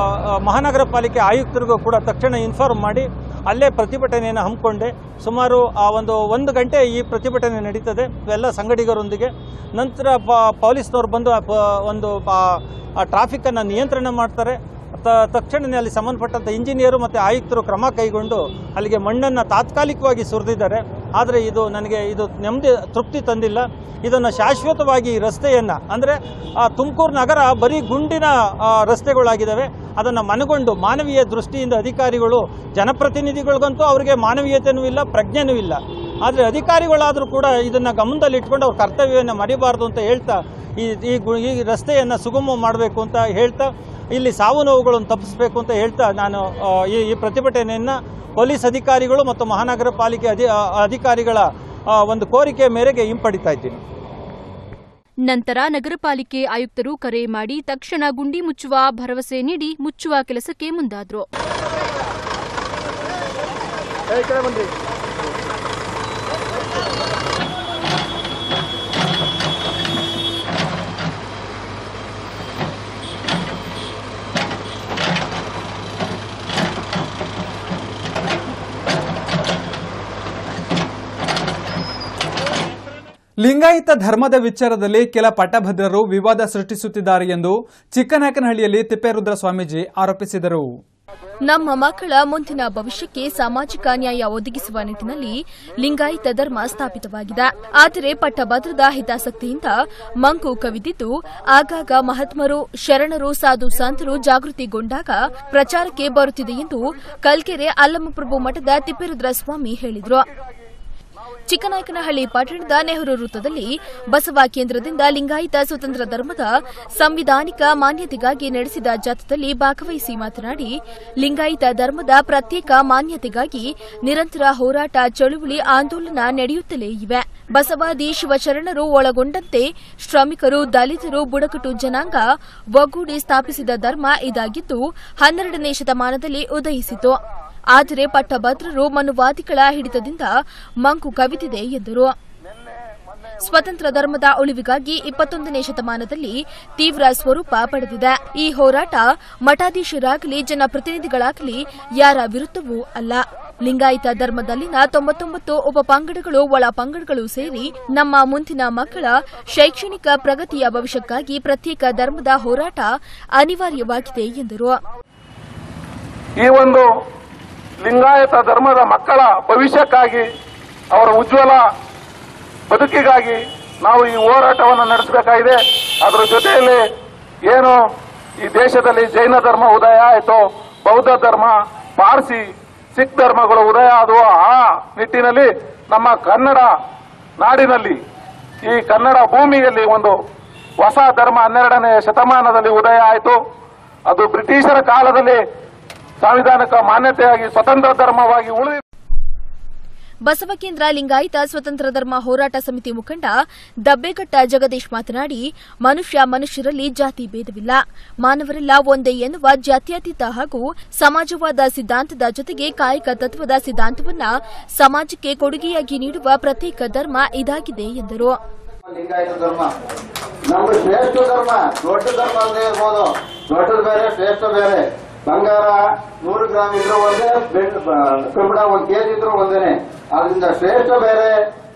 L: ಮಹಾನಗರ ಪಾಲಿಕೆ ಆಯುಕ್ತರಿಗೂ ಕೂಡ ತಕ್ಷಣ ಇನ್ಫಾರ್ಮ್ ಮಾಡಿ ಅಲ್ಲೇ ಪ್ರತಿಭಟನೆಯನ್ನು ಹಮ್ಮಿಕೊಂಡೆ. ಸುಮಾರು ಆ ಒಂದು ಒಂದು ಗಂಟೆ ಈ ಪ್ರತಿಭಟನೆ ನಡೀತದೆ ಎಲ್ಲ ಸಂಗಡಿಗರೊಂದಿಗೆ. ನಂತರ ಪೊಲೀಸ್ನವ್ರು ಬಂದು ಒಂದು ಟ್ರಾಫಿಕ್ಕನ್ನು ನಿಯಂತ್ರಣ ಮಾಡ್ತಾರೆ. ತಕ್ಷಣವೇ ಅಲ್ಲಿ ಸಂಬಂಧಪಟ್ಟಂಥ ಇಂಜಿನಿಯರು ಮತ್ತು ಆಯುಕ್ತರು ಕ್ರಮ ಕೈಗೊಂಡು ಅಲ್ಲಿಗೆ ಮಣ್ಣನ್ನು ತಾತ್ಕಾಲಿಕವಾಗಿ ಸುರಿದಿದ್ದಾರೆ. ಆದರೆ ಇದು ನನಗೆ ಇದು ನೆಮ್ಮದಿ ತೃಪ್ತಿ ತಂದಿಲ್ಲ. ಇದನ್ನು ಶಾಶ್ವತವಾಗಿ ಈ ರಸ್ತೆಯನ್ನು ಅಂದರೆ ತುಮಕೂರು ನಗರ ಬರೀ ಗುಂಡಿನ ರಸ್ತೆಗಳಾಗಿದ್ದಾವೆ. ಅದನ್ನು ಮನಗೊಂಡು ಮಾನವೀಯ ದೃಷ್ಟಿಯಿಂದ ಅಧಿಕಾರಿಗಳು, ಜನಪ್ರತಿನಿಧಿಗಳಿಗಂತೂ ಅವರಿಗೆ ಮಾನವೀಯತೆಯೂ ಇಲ್ಲ, ಪ್ರಜ್ಞೆನೂ ಇಲ್ಲ. ಆದರೆ ಅಧಿಕಾರಿಗಳಾದರೂ ಕೂಡ ಇದನ್ನು ಗಮನದಲ್ಲಿಟ್ಕೊಂಡು ಅವ್ರ ಕರ್ತವ್ಯವನ್ನು ಮರಿಬಾರ್ದು ಅಂತ ಹೇಳ್ತಾ ಈ ಈ ರಸ್ತೆಯನ್ನು ಸುಗಮ ಮಾಡಬೇಕು ಅಂತ ಹೇಳ್ತಾ ಇಲ್ಲಿ ಸಾವು ನೋವುಗಳನ್ನು ತಪ್ಪಿಸಬೇಕು ಅಂತ ಹೇಳ್ತಾ ನಾನು ಈ ಪ್ರತಿಭಟನೆಯನ್ನು ಪೊಲೀಸ್ ಅಧಿಕಾರಿಗಳು ಮತ್ತು ಮಹಾನಗರ ಪಾಲಿಕೆ ಅಧಿಕಾರಿಗಳ ಒಂದು ಕೋರಿಕೆ ಮೇರೆಗೆ ಹಿಂಪಡಿತಾ ಇದ್ದೀನಿ.
B: ನಂತರ ನಗರ ಪಾಲಿಕೆ ಆಯುಕ್ತರು ಕರೆ ಮಾಡಿ ತಕ್ಷಣ ಗುಂಡಿ ಮುಚ್ಚುವ ಭರವಸೆ ನೀಡಿ ಮುಚ್ಚುವ ಕೆಲಸಕ್ಕೆ ಮುಂದಾದರು.
A: ಲಿಂಗಾಯತ ಧರ್ಮದ ವಿಚಾರದಲ್ಲಿ ಕೆಲ ಪಟ್ಟಭದ್ರರು ವಿವಾದ ಸೃಷ್ಟಿಸುತ್ತಿದ್ದಾರೆ ಎಂದು ಚಿಕ್ಕನಾಯಕನಹಳ್ಳಿಯಲ್ಲಿ ತಿಪ್ಪೇರುದ್ರ ಸ್ವಾಮೀಜಿ ಆರೋಪಿಸಿದರು.
E: ನಮ್ಮ ಮಕ್ಕಳ ಮುಂದಿನ ಭವಿಷ್ಯಕ್ಕೆ ಸಾಮಾಜಿಕ ನ್ಯಾಯ ಒದಗಿಸುವ ನಿಟ್ಟಿನಲ್ಲಿ ಲಿಂಗಾಯತ ಧರ್ಮ ಸ್ಥಾಪಿತವಾಗಿದೆ. ಆದರೆ ಪಟ್ಟಭದ್ರದ ಹಿತಾಸಕ್ತಿಯಿಂದ ಮಂಕು ಕವಿದಿದ್ದು ಆಗಾಗ ಮಹಾತ್ಮರು, ಶರಣರು, ಸಾಧು ಸಂತರು ಜಾಗೃತಿಗೊಂಡಾಗ ಪ್ರಚಾರಕ್ಕೆ ಬರುತ್ತಿದೆ ಎಂದು ಕಲ್ಕೆರೆ ಅಲ್ಲಮಪ್ರಭು ಮಠದ ತಿಪ್ಪೇರುದ್ರ ಸ್ವಾಮಿ ಹೇಳಿದರು. ಚಿಕ್ಕನಾಯಕನಹಳ್ಳಿ ಪಟ್ಟಣದ ನೆಹರು ವೃತ್ತದಲ್ಲಿ ಬಸವ ಕೇಂದ್ರದಿಂದ ಲಿಂಗಾಯತ ಸ್ವತಂತ್ರ ಧರ್ಮದ ಸಂವಿಧಾನಿಕ ಮಾನ್ಯತೆಗಾಗಿ ನಡೆಸಿದ ಜಾಥಾದಲ್ಲಿ ಭಾಗವಹಿಸಿ ಮಾತನಾಡಿ, ಲಿಂಗಾಯತ ಧರ್ಮದ ಪ್ರತ್ಯೇಕ ಮಾನ್ಯತೆಗಾಗಿ ನಿರಂತರ ಹೋರಾಟ, ಚಳುವಳಿ, ಆಂದೋಲನ ನಡೆಯುತ್ತಲೇ ಇವೆ. ಬಸವಾದಿ ಶಿವಶರಣರು ಒಳಗೊಂಡಂತೆ ಶ್ರಮಿಕರು, ದಲಿತರು, ಬುಡಕಟ್ಟು ಜನಾಂಗ ಒಗ್ಗೂಡಿ ಸ್ಥಾಪಿಸಿದ ಧರ್ಮ ಇದಾಗಿದ್ದು ಹನ್ನೆರಡನೇ ಶತಮಾನದಲ್ಲಿ ಉದಯಿಸಿತು. ಆದರೆ ಪಟ್ಟಭದ್ರರು ಮನುವಾದಿಗಳ ಹಿಡಿತದಿಂದ ಮಂಕು ಕವಿದಿದೆ ಎಂದರು. ಸ್ವತಂತ್ರ ಧರ್ಮದ ಉಳಿವಿಗಾಗಿ ಇಪ್ಪತ್ತೊಂದನೇ ಶತಮಾನದಲ್ಲಿ ತೀವ್ರ ಸ್ವರೂಪ ಪಡೆದಿದೆ. ಈ ಹೋರಾಟ ಮಠಾಧೀಶರಾಗಲಿ ಜನಪ್ರತಿನಿಧಿಗಳಾಗಲಿ ಯಾರ ವಿರುದ್ಧವೂ ಅಲ್ಲ. ಲಿಂಗಾಯತ ಧರ್ಮದಲ್ಲಿನ ತೊಂಬತ್ತೊಂಬತ್ತು ಉಪ ಪಂಗಡಗಳು ಒಳ ಪಂಗಡಗಳು ಸೇರಿ ನಮ್ಮ ಮುಂದಿನ ಮಕ್ಕಳ ಶೈಕ್ಷಣಿಕ ಪ್ರಗತಿಯ ಭವಿಷ್ಯಕ್ಕಾಗಿ ಪ್ರತ್ಯೇಕ ಧರ್ಮದ ಹೋರಾಟ ಅನಿವಾರ್ಯವಾಗಿದೆ ಎಂದರು.
D: ಈ ಒಂದು ಲಿಂಗಾಯತ ಧರ್ಮದ ಮಕ್ಕಳ ಭವಿಷ್ಯಕ್ಕಾಗಿ ಅವರ ಉಜ್ವಲ ಬದುಕಿಗಾಗಿ ನಾವು ಈ ಹೋರಾಟವನ್ನು ನಡೆಸಬೇಕಾಗಿದೆ. ಅದರ ಜೊತೆಯಲ್ಲಿ ಏನು ಈ ದೇಶದಲ್ಲಿ ಜೈನ ಧರ್ಮ ಉದಯ ಆಯಿತು, ಬೌದ್ಧ ಧರ್ಮ, ಪಾರ್ಸಿ, ಸಿಖ್ ಧರ್ಮಗಳು ಉದಯ ಆದವು, ಆ ನಿಟ್ಟಿನಲ್ಲಿ ನಮ್ಮ ಕನ್ನಡ ನಾಡಿನಲ್ಲಿ ಈ ಕನ್ನಡ ಭೂಮಿಯಲ್ಲಿ ಒಂದು ಹೊಸ ಧರ್ಮ ಹನ್ನೆರಡನೇ ಶತಮಾನದಲ್ಲಿ ಉದಯ ಆಯಿತು. ಅದು ಬ್ರಿಟಿಷರ ಕಾಲದಲ್ಲಿ ಸಂವಿಧಾನಕ್ಕೆ ಮಾನ್ಯತೆಯಾಗಿ ಸ್ವತಂತ್ರ ಧರ್ಮವಾಗಿ ಉಳಿದಿದೆ.
E: ಬಸವಕೇಂದ್ರ ಲಿಂಗಾಯತ ಸ್ವತಂತ್ರ ಧರ್ಮ ಹೋರಾಟ ಸಮಿತಿ ಮುಖಂಡ ದಬ್ಬೆಘಟ್ಟ ಜಗದೀಶ್ ಮಾತನಾಡಿ, ಮನುಷ್ಯ ಮನುಷ್ಯರಲ್ಲಿ ಜಾತಿ ಭೇದವಿಲ್ಲ, ಮಾನವರೆಲ್ಲ ಒಂದೇ ಎನ್ನುವ ಜಾತ್ಯತೀತ ಹಾಗೂ ಸಮಾಜವಾದ ಸಿದ್ಧಾಂತದ ಜೊತೆಗೆ ಕಾಯಕ ತತ್ವದ ಸಿದ್ಧಾಂತವನ್ನ ಸಮಾಜಕ್ಕೆ ಕೊಡುಗೆಯಾಗಿ ನೀಡುವ ಪ್ರತ್ಯೇಕ ಧರ್ಮ ಇದಾಗಿದೆ ಎಂದರು.
G: ಲಿಂಗಾಯತ ಧರ್ಮ ನಮ್ದು ಶ್ರೇಷ್ಠ ಧರ್ಮ, ದೊಡ್ಡ ಧರ್ಮ ಅಲ್ಲದೆ ಇರ್ಬೋದು, ದೊಡ್ಡದು ಬೇರೆ ಶ್ರೇಷ್ಠ ಬೇರೆ. ಬಂಗಾರ ನೂರು ಗ್ರಾಮ್ ಇದ್ರೂ ಒಂದೇ, ಕಬ್ಬಿಣ ಒಂದು ಕೆಜಿ ಇದ್ರೂ ಒಂದೇನೆ. ಆದ್ರಿಂದ ಶ್ರೇಷ್ಠ ಬೇರೆ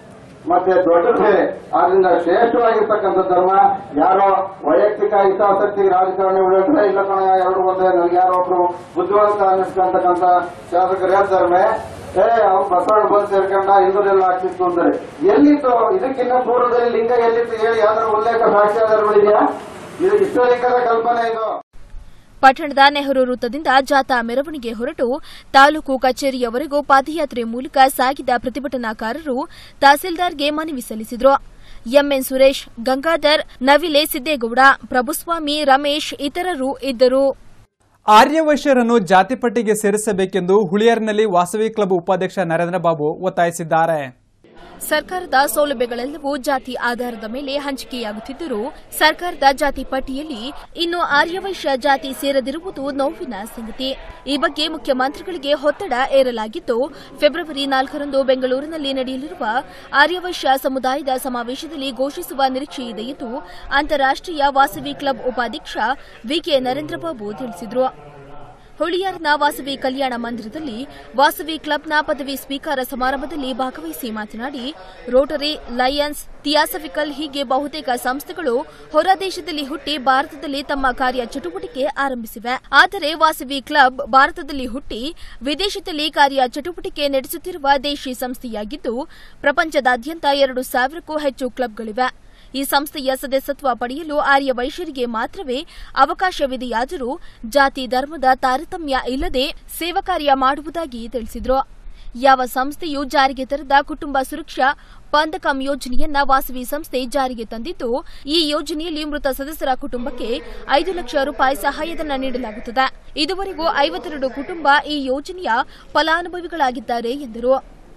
G: ಮತ್ತೆ ದೊಡ್ಡದು ಬೇರೆ. ಆದ್ರಿಂದ ಶ್ರೇಷ್ಠವಾಗಿರ್ತಕ್ಕಂಥ ಧರ್ಮ ಯಾರೋ ವೈಯಕ್ತಿಕ ಹಿತಾಸಕ್ತಿಗೆ ರಾಜಕಾರಣಿಗಳು ಹೇಳ್ತಾರೆ, ಇಲ್ಲ ಕಣ ಎರಡು ಒಂದೇ, ನನಗೆ ಯಾರೋ ಒಬ್ರು ಬುದ್ಧಿವಂತ ಅನ್ನಿಸ್ಕೊಂತಕ್ಕಂಥ ಶಾಸಕರು ಹೇಳ್ತಾರೆ, ಏ ಅವ್ರು ಬಸವಣ್ಣ ಬಂದು ಸೇರ್ಕೊಂಡ ಹಿಂದೂರೆಲ್ಲ ಆಗ್ತಿತ್ತು ಅಂತಾರೆ. ಎಲ್ಲಿತ್ತು ಇದಕ್ಕಿಂತ ಪೂರ್ವದಲ್ಲಿ ಲಿಂಗ ಎಲ್ಲಿತ್ತು ಹೇಳಿ ಯಾವ್ದಾದ್ರು ಉಲ್ಲೇಖ ಸಾಕ್ಷ್ಯಾಧಾರಗಳಿದೆಯಾ? ಇದು ಇಷ್ಟಲಿಂಗದ ಕಲ್ಪನೆ ಇದು.
E: ಪಟ್ಟಣದ ನೆಹರು ವೃತ್ತದಿಂದ ಜಾಥಾ ಮೆರವಣಿಗೆ ಹೊರಟು ತಾಲೂಕು ಕಚೇರಿಯವರೆಗೂ ಪಾದಯಾತ್ರೆ ಮೂಲಕ ಸಾಗಿದ ಪ್ರತಿಭಟನಾಕಾರರು ತಹಸೀಲ್ದಾರ್ಗೆ ಮನವಿ ಸಲ್ಲಿಸಿದರು. ಎಂಎನ್ ಸುರೇಶ್, ಗಂಗಾಧರ್, ನವಿಲೆ ಸಿದ್ದೇಗೌಡ, ಪ್ರಭುಸ್ವಾಮಿ, ರಮೇಶ್ ಇತರರು ಇದ್ದರು.
A: ಆರ್ಯವೈಶ್ಯರನ್ನು ಜಾತಿಪಟ್ಟಿಗೆ ಸೇರಿಸಬೇಕೆಂದು ಹುಳಿಯಾರಿನಲ್ಲಿ ವಾಸವಿ ಕ್ಲಬ್ ಉಪಾಧ್ಯಕ್ಷ ನರೇಂದ್ರ ಬಾಬು ಒತ್ತಾಯಿಸಿದ್ದಾರೆ.
E: ಸರ್ಕಾರದ ಸೌಲಭ್ಯಗಳೆಲ್ಲವೂ ಜಾತಿ ಆಧಾರದ ಮೇಲೆ ಹಂಚಿಕೆಯಾಗುತ್ತಿದ್ದರೂ ಸರ್ಕಾರದ ಜಾತಿ ಪಟ್ಟಿಯಲ್ಲಿ ಇನ್ನು ಆರ್ಯವೈಶ್ಯ ಜಾತಿ ಸೇರದಿರುವುದು ನೋವಿನ ಸಂಗತಿ. ಈ ಬಗ್ಗೆ ಮುಖ್ಯಮಂತ್ರಿಗಳಿಗೆ ಒತ್ತಡ ಏರಲಾಗಿದ್ದು, ಫೆಬ್ರವರಿ ನಾಲ್ಕರಂದು ಬೆಂಗಳೂರಿನಲ್ಲಿ ನಡೆಯಲಿರುವ ಆರ್ಯವೈಶ್ಯ ಸಮುದಾಯದ ಸಮಾವೇಶದಲ್ಲಿ ಘೋಷಿಸುವ ನಿರೀಕ್ಷೆಯಿದೆ ಎಂದು ಅಂತಾರಾಷ್ಟೀಯ ವಾಸವಿ ಕ್ಲಬ್ ಉಪಾಧ್ಯಕ್ಷ ವಿಕೆ ನರೇಂದ್ರ ಬಾಬು ತಿಳಿಸಿದರು. ಹುಳಿಯಾರಿನ ವಾಸವಿ ಕಲ್ಯಾಣ ಮಂದಿರದಲ್ಲಿ ವಾಸವಿ ಕ್ಲಬ್ನ ಪದವಿ ಸ್ವೀಕಾರ ಸಮಾರಂಭದಲ್ಲಿ ಭಾಗವಹಿಸಿ ಮಾತನಾಡಿ, ರೋಟರಿ, ಲಯನ್ಸ್, ಥಿಯಾಸಫಿಕಲ್ ಹೀಗೆ ಬಹುತೇಕ ಸಂಸ್ಥೆಗಳು ಹೊರ ದೇಶದಲ್ಲಿ ಹುಟ್ಟಿ ಭಾರತದಲ್ಲಿ ತಮ್ಮ ಕಾರ್ಯ ಚಟುವಟಿಕೆ ಆರಂಭಿಸಿವೆ. ಆದರೆ ವಾಸವಿ ಕ್ಲಬ್ ಭಾರತದಲ್ಲಿ ಹುಟ್ಟಿ ವಿದೇಶದಲ್ಲಿ ಕಾರ್ಯ ಚಟುವಟಿಕೆ ನಡೆಸುತ್ತಿರುವ ದೇಶಿ ಸಂಸ್ಥೆಯಾಗಿದ್ದು, ಪ್ರಪಂಚದಾದ್ಯಂತ ಎರಡು ಸಾವಿರಕ್ಕೂ ಹೆಚ್ಚು ಕ್ಲಬ್ಗಳಿವೆ. ಈ ಸಂಸ್ಥೆಯ ಸದಸ್ಯತ್ವ ಪಡೆಯಲು ಆರ್ಯ ವೈಶ್ಯರಿಗೆ ಮಾತ್ರವೇ ಅವಕಾಶವಿದೆಯಾದರೂ ಜಾತಿ ಧರ್ಮದ ತಾರತಮ್ಯ ಇಲ್ಲದೆ ಸೇವಾ ಕಾರ್ಯ ಮಾಡುವುದಾಗಿ ತಿಳಿಸಿದರು. ಯಾವ ಸಂಸ್ಥೆಯೂ ಜಾರಿಗೆ ತರದ ಕುಟುಂಬ ಸುರಕ್ಷಾ ಪಂದಕಂ ಯೋಜನೆಯನ್ನ ವಾಸವಿ ಸಂಸ್ಥೆ ಜಾರಿಗೆ ತಂದಿದ್ದು, ಈ ಯೋಜನೆಯಲ್ಲಿ ಮೃತ ಸದಸ್ಯರ ಕುಟುಂಬಕ್ಕೆ ಐದು ಲಕ್ಷ ರೂಪಾಯಿ ಸಹಾಯಧನ ನೀಡಲಾಗುತ್ತದೆ. ಇದುವರೆಗೂ ಐವತ್ತೆರಡು ಕುಟುಂಬ ಈ ಯೋಜನೆಯ ಫಲಾನುಭವಿಗಳಾಗಿದ್ದಾರೆ ಎಂದರು.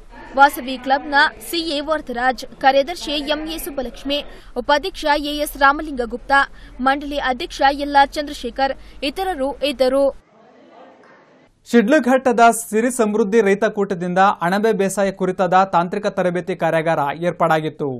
E: ವಾಸವಿ ಕ್ಲಬ್ನ ಸಿಎ ವರದರಾಜ್, ಕಾರ್ಯದರ್ಶಿ ಎಂಎ ಸುಬ್ಬಲಕ್ಷ್ಮಿ, ಉಪಾಧ್ಯಕ್ಷ ಎಎಸ್ ರಾಮಲಿಂಗ ಗುಪ್ತಾ, ಮಂಡಳಿ ಅಧ್ಯಕ್ಷ ಎಲ್ಆರ್ ಚಂದ್ರಶೇಖರ್ ಇತರರು ಇದ್ದರು.
A: ಶಿಡ್ಲಘಟ್ಟದ ಸಿರಿ ಸಮೃದ್ಧಿ ರೈತಕೂಟದಿಂದ ಅಣಬೆ ಬೇಸಾಯ ಕುರಿತಾದ ತಾಂತ್ರಿಕ ತರಬೇತಿ ಕಾರ್ಯಾಗಾರ ಏರ್ಪಾಡಾಗಿತ್ತು.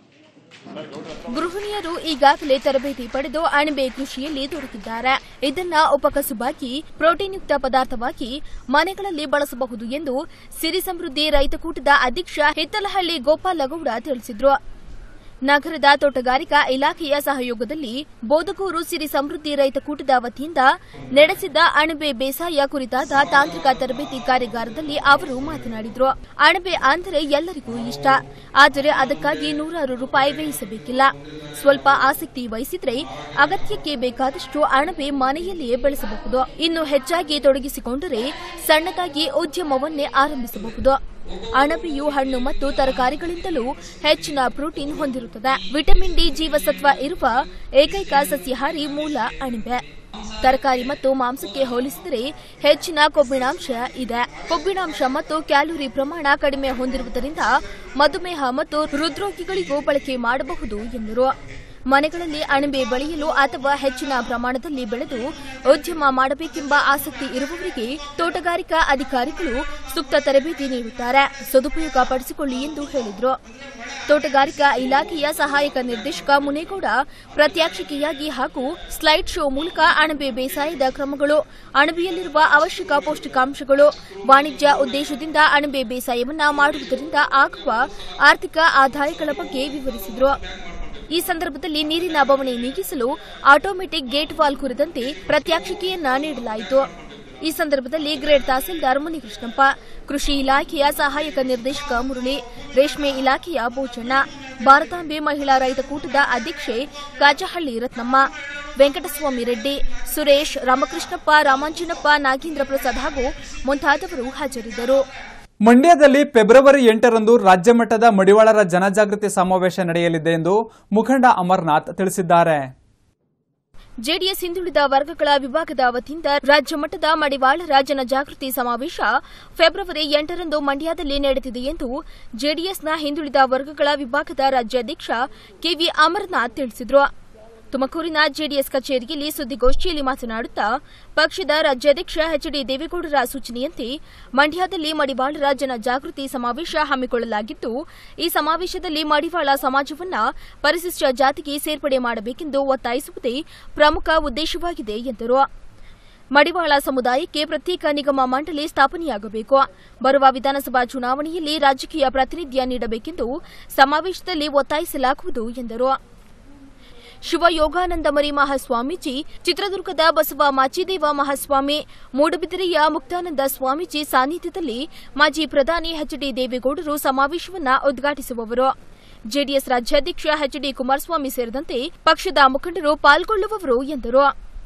E: ಗೃಹಿಣಿಯರು ಈಗಾಗಲೇ ತರಬೇತಿ ಪಡೆದು ಅಣಬೆ ಕೃಷಿಯಲ್ಲಿ ತೊಡಗಿದ್ದಾರೆ. ಇದನ್ನ ಉಪಕಸುಬಾಗಿ ಪ್ರೋಟೀನ್ಯುಕ್ತ ಪದಾರ್ಥವಾಗಿ ಮನೆಗಳಲ್ಲಿ ಬಳಸಬಹುದು ಎಂದು ಸಿರಿ ಸಮೃದ್ಧಿ ರೈತಕೂಟದ ಅಧ್ಯಕ್ಷ ಹಿತ್ತಲಹಳ್ಳಿ ಗೋಪಾಲಗೌಡ ತಿಳಿಸಿದರು. ನಗರದ ತೋಟಗಾರಿಕಾ ಇಲಾಖೆಯ ಸಹಯೋಗದಲ್ಲಿ ಬೋದಗೂರು ಸಿರಿ ಸಮೃದ್ಧಿ ರೈತಕೂಟದ ವತಿಯಿಂದ ನಡೆಸಿದ ಅಣಬೆ ಬೇಸಾಯ ಕುರಿತಾದ ತಾಂತ್ರಿಕ ತರಬೇತಿ ಕಾರ್ಯಾಗಾರದಲ್ಲಿ ಅವರು ಮಾತನಾಡಿದರು. ಅಣಬೆ ಅಂದರೆ ಎಲ್ಲರಿಗೂ ಇಷ್ಟ, ಆದರೆ ಅದಕ್ಕಾಗಿ ನೂರಾರು ರೂಪಾಯಿ ವ್ಯಯಿಸಬೇಕಿಲ್ಲ. ಸ್ವಲ್ಪ ಆಸಕ್ತಿ ವಹಿಸಿದ್ರೆ ಅಗತ್ಯಕ್ಕೆ ಬೇಕಾದಷ್ಟು ಅಣಬೆ ಮನೆಯಲ್ಲಿಯೇ ಬೆಳೆಸಬಹುದು. ಇನ್ನು ಹೆಚ್ಚಾಗಿ ತೊಡಗಿಸಿಕೊಂಡರೆ ಸಣ್ಣದಾಗಿ ಉದ್ಯಮವನ್ನೇ ಆರಂಭಿಸಬಹುದು. ಅಣಬೆಯು ಹಣ್ಣು ಮತ್ತು ತರಕಾರಿಗಳಿಂದಲೂ ಹೆಚ್ಚಿನ ಪ್ರೋಟೀನ್ ಹೊಂದಿರುತ್ತದೆ. ವಿಟಮಿನ್ ಡಿ ಜೀವಸತ್ವ ಇರುವ ಏಕೈಕ ಸಸ್ಯಾಹಾರಿ ಮೂಲ ಅಣಬೆ. ತರಕಾರಿ ಮತ್ತು ಮಾಂಸಕ್ಕೆ ಹೋಲಿಸಿದರೆ ಹೆಚ್ಚಿನ ಕೊಬ್ಬಿನಾಂಶ ಇದೆ. ಕೊಬ್ಬಿನಾಂಶ ಮತ್ತು ಕ್ಯಾಲೋರಿ ಪ್ರಮಾಣ ಕಡಿಮೆ ಹೊಂದಿರುವುದರಿಂದ ಮಧುಮೇಹ ಮತ್ತು ಹೃದ್ರೋಗಿಗಳಿಗೂ ಬಳಕೆ ಮಾಡಬಹುದು ಎಂದರು. ಮನೆಗಳಲ್ಲಿ ಅಣಬೆ ಬೆಳೆಯಲು ಅಥವಾ ಹೆಚ್ಚಿನ ಪ್ರಮಾಣದಲ್ಲಿ ಬೆಳೆದು ಉದ್ಯಮ ಮಾಡಬೇಕೆಂಬ ಆಸಕ್ತಿ ಇರುವವರಿಗೆ ತೋಟಗಾರಿಕಾ ಅಧಿಕಾರಿಗಳು ಸೂಕ್ತ ತರಬೇತಿ ನೀಡುತ್ತಾರೆ, ಸದುಪಯೋಗ ಪಡಿಸಿಕೊಳ್ಳಿ ಎಂದು ಹೇಳಿದರು. ತೋಟಗಾರಿಕಾ ಇಲಾಖೆಯ ಸಹಾಯಕ ನಿರ್ದೇಶಕ ಮುನೇಗೌಡ ಪ್ರಾತ್ಯಕ್ಷಿಕೆಯಾಗಿ ಹಾಗೂ ಸ್ಲೈಡ್ ಶೋ ಮೂಲಕ ಅಣಬೆ ಬೇಸಾಯದ ಕ್ರಮಗಳು, ಅಣಬೆಯಲ್ಲಿರುವ ಅವಶ್ಯಕ ಪೌಷ್ಟಿಕಾಂಶಗಳು, ವಾಣಿಜ್ಯ ಉದ್ದೇಶದಿಂದ ಅಣಬೆ ಬೇಸಾಯವನ್ನ ಮಾಡುವುದರಿಂದ ಆಗುವ ಆರ್ಥಿಕ ಆದಾಯಗಳ ಬಗ್ಗೆ ವಿವರಿಸಿದರು. ಈ ಸಂದರ್ಭದಲ್ಲಿ ನೀರಿನ ಬವಣೆ ನೀಗಿಸಲು ಆಟೋಮೆಟಿಕ್ ಗೇಟ್ ವಾಲ್ ಕುರಿತಂತೆ ಪ್ರಾತ್ಯಕ್ಷಿಕೆಯನ್ನ ನೀಡಲಾಯಿತು. ಈ ಸಂದರ್ಭದಲ್ಲಿ ಗ್ರೇಡ್ ತಹಸೀಲ್ದಾರ್ ಮುನಿಕೃಷ್ಣಪ್ಪ, ಕೃಷಿ ಇಲಾಖೆಯ ಸಹಾಯಕ ನಿರ್ದೇಶಕ ಮುರಳಿ, ರೇಷ್ಮೆ ಇಲಾಖೆಯ ಬೋಚಣ್ಣ, ಭಾರತಾಂಬೆ ಮಹಿಳಾ ರೈತ ಕೂಟದ ಅಧ್ಯಕ್ಷೆ ಕಾಜಹಳ್ಳಿ ರತ್ನಮ್ಮ, ವೆಂಕಟಸ್ವಾಮಿ ರೆಡ್ಡಿ, ಸುರೇಶ್, ರಾಮಕೃಷ್ಣಪ್ಪ, ರಾಮಾಂಜನಪ್ಪ, ನಾಗೇಂದ್ರ ಪ್ರಸಾದ್ ಹಾಗೂ ಮುಂತಾದವರು ಹಾಜರಿದ್ದರು.
A: ಮಂಡ್ಯದಲ್ಲಿ ಫೆಬ್ರವರಿ ಎಂಟರಂದು ರಾಜ್ಯಮಟ್ಟದ ಮಡಿವಾಳರ ಜನಜಾಗೃತಿ ಸಮಾವೇಶ ನಡೆಯಲಿದೆ ಎಂದು ಮುಖಂಡ ಅಮರನಾಥ್ ತಿಳಿಸಿದ್ದಾರೆ.
E: ಜೆಡಿಎಸ್ ಹಿಂದುಳಿದ ವರ್ಗಗಳ ವಿಭಾಗದ ವತಿಯಿಂದ ರಾಜ್ಯ ಮಟ್ಟದ ಮಡಿವಾಳರ ಜನಜಾಗೃತಿ ಸಮಾವೇಶ ಫೆಬ್ರವರಿ ಎಂಟರಂದು ಮಂಡ್ಯದಲ್ಲಿ ನಡೆದಿದೆ ಎಂದು ಜೆಡಿಎಸ್ನ ಹಿಂದುಳಿದ ವರ್ಗಗಳ ವಿಭಾಗದ ರಾಜ್ಯಾಧ್ಯಕ್ಷ ಕೆವಿ ಅಮರನಾಥ್ ತಿಳಿಸಿದರು. ತುಮಕೂರಿನ ಜೆಡಿಎಸ್ ಕಚೇರಿಯಲ್ಲಿ ಸುದ್ದಿಗೋಷ್ಠಿಯಲ್ಲಿ ಮಾತನಾಡುತ್ತಾ ಪಕ್ಷದ ರಾಜ್ಯಾಧ್ಯಕ್ಷ ಎಚ್ ಡಿ ದೇವೇಗೌಡರ ಸೂಚನೆಯಂತೆ ಮಂಡ್ಯದಲ್ಲಿ ಮಡಿವಾಳರ ಜನಜಾಗೃತಿ ಸಮಾವೇಶ ಹಮ್ಮಿಕೊಳ್ಳಲಾಗಿದ್ದು, ಈ ಸಮಾವೇಶದಲ್ಲಿ ಮಡಿವಾಳ ಸಮಾಜವನ್ನು ಪರಿಶಿಷ್ಟ ಜಾತಿಗೆ ಸೇರ್ಪಡೆ ಮಾಡಬೇಕೆಂದು ಒತ್ತಾಯಿಸುವುದೇ ಪ್ರಮುಖ ಉದ್ದೇಶವಾಗಿದೆ ಎಂದರು. ಮಡಿವಾಳ ಸಮುದಾಯಕ್ಕೆ ಪ್ರತ್ಯೇಕ ನಿಗಮ ಮಂಡಳಿ ಸ್ಥಾಪನೆಯಾಗಬೇಕು, ಬರುವ ವಿಧಾನಸಭಾ ಚುನಾವಣೆಯಲ್ಲಿ ರಾಜಕೀಯ ಪ್ರಾತಿನಿಧ್ಯ ನೀಡಬೇಕೆಂದು ಸಮಾವೇಶದಲ್ಲಿ ಒತ್ತಾಯಿಸಲಾಗುವುದು ಎಂದರು. ಶಿವಯೋಗಾನಂದಮರಿ ಮಹಾಸ್ವಾಮೀಜಿ, ಚಿತ್ರದುರ್ಗದ ಬಸವ ಮಾಚಿದೇವ ಮಹಾಸ್ವಾಮಿ, ಮೂಡಬಿದಿರೆಯ ಮುಕ್ತಾನಂದ ಸ್ವಾಮೀಜಿ ಸಾನ್ನಿಧ್ಯದಲ್ಲಿ ಮಾಜಿ ಪ್ರಧಾನಿ ಎಚ್ ಡಿ ದೇವೇಗೌಡರು ಸಮಾವೇಶವನ್ನು ಉದ್ಘಾಟಿಸುವವರು. ಜೆಡಿಎಸ್ ರಾಜ್ಯಾಧ್ಯಕ್ಷ ಎಚ್ ಡಿ ಕುಮಾರಸ್ವಾಮಿ ಸೇರಿದಂತೆ ಪಕ್ಷದ ಮುಖಂಡರು ಪಾಲ್ಗೊಳ್ಳುವವರು ಎಂದರು.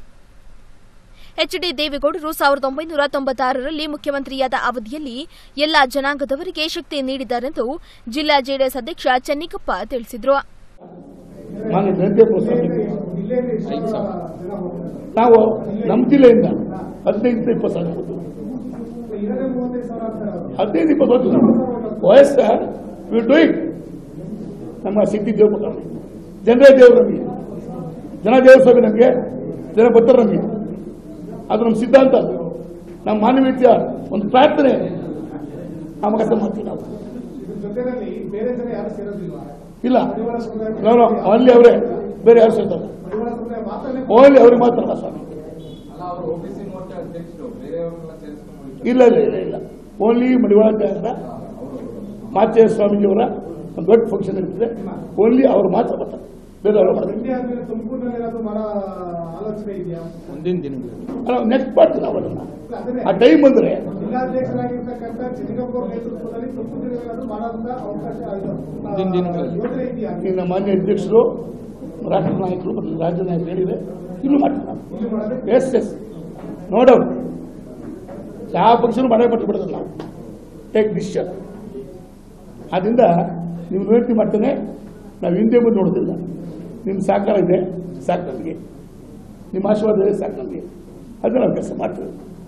E: ಎಚ್ ಡಿ ದೇವೇಗೌಡರು ಸಾವಿರದ ಒಂಬೈನೂರ ತೊಂಬತ್ತಾರರಲ್ಲಿ ಮುಖ್ಯಮಂತ್ರಿಯಾದ ಅವಧಿಯಲ್ಲಿ ಎಲ್ಲಾ ಜನಾಂಗದವರಿಗೆ ಶಕ್ತಿ ನೀಡಿದ್ದಾರೆಂದು ಜಿಲ್ಲಾ ಜೆಡಿಎಸ್ ಅಧ್ಯಕ್ಷ ಚೆನ್ನಿಕಪ್ಪ ತಿಳಿಸಿದರು.
M: ನಾವು ನಮ್ಮ ಜಿಲ್ಲೆಯಿಂದ ಹದಿನೈದು ಇಪ್ಪತ್ತು ಸಾವಿರ ಹದಿನೈದು ಇಪ್ಪತ್ತು ವಯಸ್ಸ ಡೂಯಿಂಗ್ ನಮ್ಮ ಶಕ್ತಿ ದೇವ ಜನರೇ ದೇವರು ನಮಗೆ, ಜನ ದೇವರ ಸ್ವಾಮಿ ನಮಗೆ, ಜನ ಭಕ್ತರು ನಮಗೆ. ಅದು ನಮ್ಮ ಸಿದ್ಧಾಂತ, ನಮ್ಮ ಮಾನವೀಯತೆಯ ಒಂದು ಪ್ರಾರ್ಥನೆ. ಆ ಕೆಲಸ ಮಾಡ್ತೀವಿ ನಾವು. ಇಲ್ಲ ಅಲ್ಲಿ ಅವರೇ ಬೇರೆ ಯಾರು ಸೇರ್ತಾರೆ, ಓನ್ಲಿ ಅವ್ರಿಗೆ ಮಾತ್ರ ಸ್ವಾಮಿ. ಇಲ್ಲ ಇಲ್ಲ ಇಲ್ಲ ಇಲ್ಲ ಓನ್ಲಿ ಮಡಿವಾಳ ಮಾಚೇಶ್ವರ ಸ್ವಾಮೀಜಿಯವರ ಒಂದು ದೊಡ್ಡ ಫಂಕ್ಷನ್ ಇರ್ತದೆ, ಓನ್ಲಿ ಅವ್ರು ಮಾತ್ರ ಬರ್ತಾರೆ, ಬೇರೆ ಅವರು ಮುಂದಿನ ದಿನ ನೆಕ್ಸ್ಟ್ ಮಾಡ್ತೀವಿ ನಾವು ಅದನ್ನ. ಆ ಟೈಮ್ ಬಂದ್ರೆ ಮುಂದಿನ ದಿನಗಳಲ್ಲಿ ನಮ್ಮ ಮಾನ್ಯ ಅಧ್ಯಕ್ಷರು, ರಾಷ್ಟ್ರ ನಾಯಕರು ಮತ್ತು ರಾಜ್ಯ ನಾಯಕರು ಹೇಳಿದ್ರೆ ಇನ್ನು ಮಾಡ್ತೀವಿ ನಾವು. ಎಸ್ ಎಸ್ ನೋ ಡೌಟ್ ಯಾವ ಪಕ್ಷನೂ ಮಾಡೇ ಪಟ್ಟು ಬಿಡೋದಿಲ್ಲ ನಾವು. Take decision. ಆದ್ರಿಂದ ನೀವು ವಿನಂತಿ ಮಾಡ್ತೇನೆ, ನಾವು ಹಿಂದೆ ಮುಂದೆ ನೋಡೋದಿಲ್ಲ. ನಿಮ್ಮ ಸಹಕಾರ ಇದೆ, ಸಾಕು ನಮಗೆ. ನಿಮ್ಮ ಆಶೀರ್ವಾದ ಇದೆ, ಸಾಕು ನಮಗೆ. ಅದನ್ನ ನಾವು ಕೆಲಸ ಮಾಡ್ತೇವೆ.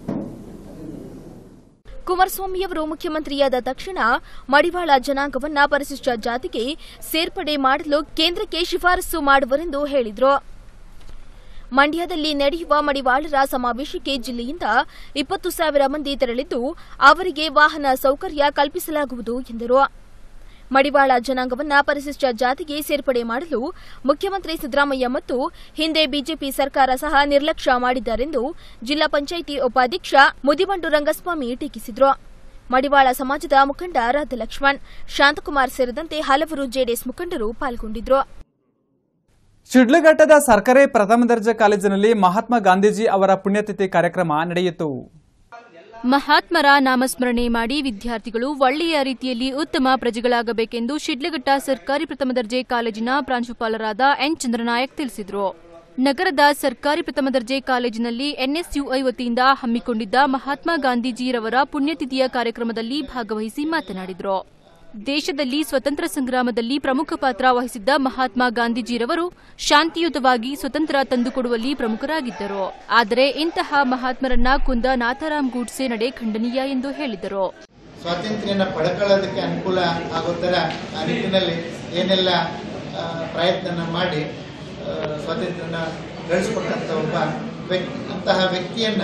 E: ಕುಮಾರಸ್ವಾಮಿಯವರು ಮುಖ್ಯಮಂತ್ರಿಯಾದ ತಕ್ಷಣ ಮಡಿವಾಳ ಜನಾಂಗವನ್ನ ಪರಿಶಿಷ್ಟ ಜಾತಿಗೆ ಸೇರ್ಪಡೆ ಮಾಡಲು ಕೇಂದ್ರಕ್ಕೆ ಶಿಫಾರಸು ಮಾಡುವರೆಂದು ಹೇಳಿದರು. ಮಂಡ್ಯದಲ್ಲಿ ನಡೆಯುವ ಮಡಿವಾಳರ ಸಮಾವೇಶಕ್ಕೆ ಜಿಲ್ಲೆಯಿಂದ ಇಪ್ಪತ್ತು ಸಾವಿರ ಮಂದಿ ತೆರಳಿದ್ದು, ಅವರಿಗೆ ವಾಹನ ಸೌಕರ್ಯ ಕಲ್ಪಿಸಲಾಗುವುದು ಎಂದರು. ಮಡಿವಾಳ ಜನಾಂಗವನ್ನ ಪರಿಶಿಷ್ಟ ಜಾತಿಗೆ ಸೇರ್ಪಡೆ ಮಾಡಲು ಮುಖ್ಯಮಂತ್ರಿ ಸಿದ್ದರಾಮಯ್ಯ ಮತ್ತು ಹಿಂದೆ ಬಿಜೆಪಿ ಸರ್ಕಾರ ಸಹ ನಿರ್ಲಕ್ಷ್ಯ ಮಾಡಿದ್ದಾರೆಂದು ಜಿಲ್ಲಾ ಪಂಚಾಯಿತಿ ಉಪಾಧ್ಯಕ್ಷ ಮುದಿಮಂಡು ರಂಗಸ್ವಾಮಿ ಟೀಕಿಸಿದರು. ಮಡಿವಾಳ ಸಮಾಜದ ಮುಖಂಡ ರಾಧಲಕ್ಷ್ಮಣ್, ಶಾಂತಕುಮಾರ್ ಸೇರಿದಂತೆ ಹಲವರು ಜೆಡಿಎಸ್ ಮುಖಂಡರು ಪಾಲ್ಗೊಂಡಿದ್ದರು.
A: ಶಿಡ್ಲಘಟ್ಟದ ಸರ್ಕಾರಿ ಪ್ರಥಮ ದರ್ಜೆ ಕಾಲೇಜಿನಲ್ಲಿ ಮಹಾತ್ಮ ಗಾಂಧೀಜಿ ಅವರ ಪುಣ್ಯತಿಥಿ ಕಾರ್ಯಕ್ರಮ ನಡೆಯಿತು.
B: ಮಹಾತ್ಮರ ನಾಮಸ್ಮರಣೆ ಮಾಡಿ ವಿದ್ಯಾರ್ಥಿಗಳು ಒಳ್ಳೆಯ ರೀತಿಯಲ್ಲಿ ಉತ್ತಮ ಪ್ರಜೆಗಳಾಗಬೇಕೆಂದು ಶಿಡ್ಲಘಟ್ಟ ಸರ್ಕಾರಿ ಪ್ರಥಮ ದರ್ಜೆ ಕಾಲೇಜಿನ ಪ್ರಾಂಶುಪಾಲರಾದ ಎನ್ ಚಂದ್ರನಾಯಕ್ ತಿಳಿಸಿದರು. ನಗರದ ಸರ್ಕಾರಿ ಪ್ರಥಮ ದರ್ಜೆ ಕಾಲೇಜಿನಲ್ಲಿ ಎನ್ಎಸ್ಯುಐ ವತಿಯಿಂದ ಹಮ್ಮಿಕೊಂಡಿದ್ದ ಮಹಾತ್ಮ ಗಾಂಧೀಜಿರವರ ಪುಣ್ಯತಿಥಿಯ ಕಾರ್ಯಕ್ರಮದಲ್ಲಿ ಭಾಗವಹಿಸಿ ಮಾತನಾಡಿದರು. ದೇಶದಲ್ಲಿ ಸ್ವತಂತ್ರ ಸಂಗ್ರಾಮದಲ್ಲಿ ಪ್ರಮುಖ ಪಾತ್ರ ವಹಿಸಿದ್ದ ಮಹಾತ್ಮ ಗಾಂಧೀಜಿರವರು ಶಾಂತಿಯುತವಾಗಿ ಸ್ವತಂತ್ರ ತಂದುಕೊಡುವಲ್ಲಿ ಪ್ರಮುಖರಾಗಿದ್ದರು. ಆದರೆ ಇಂತಹ ಮಹಾತ್ಮರನ್ನ ಕೊಂದ ನಾಥಾರಾಮ್ ಗೂಡ್ಸೆ ನಡೆ ಖಂಡನೀಯ ಎಂದು ಹೇಳಿದರು.
N: ಸ್ವಾತಂತ್ರ್ಯನ ಪಡ್ಕೊಳ್ಳೋದಕ್ಕೆ ಅನುಕೂಲ ಆಗೋ ಥರ ಆ ನಿಟ್ಟಿನಲ್ಲಿ ಏನೆಲ್ಲ ಪ್ರಯತ್ನ ಮಾಡಿ ಸ್ವಾತಂತ್ರ್ಯನ ಗಳಿಸ್ಕೊಟ್ಟಂಥ ಒಬ್ಬ ವ್ಯಕ್ತಿ. ಅಂತಹ ವ್ಯಕ್ತಿಯನ್ನ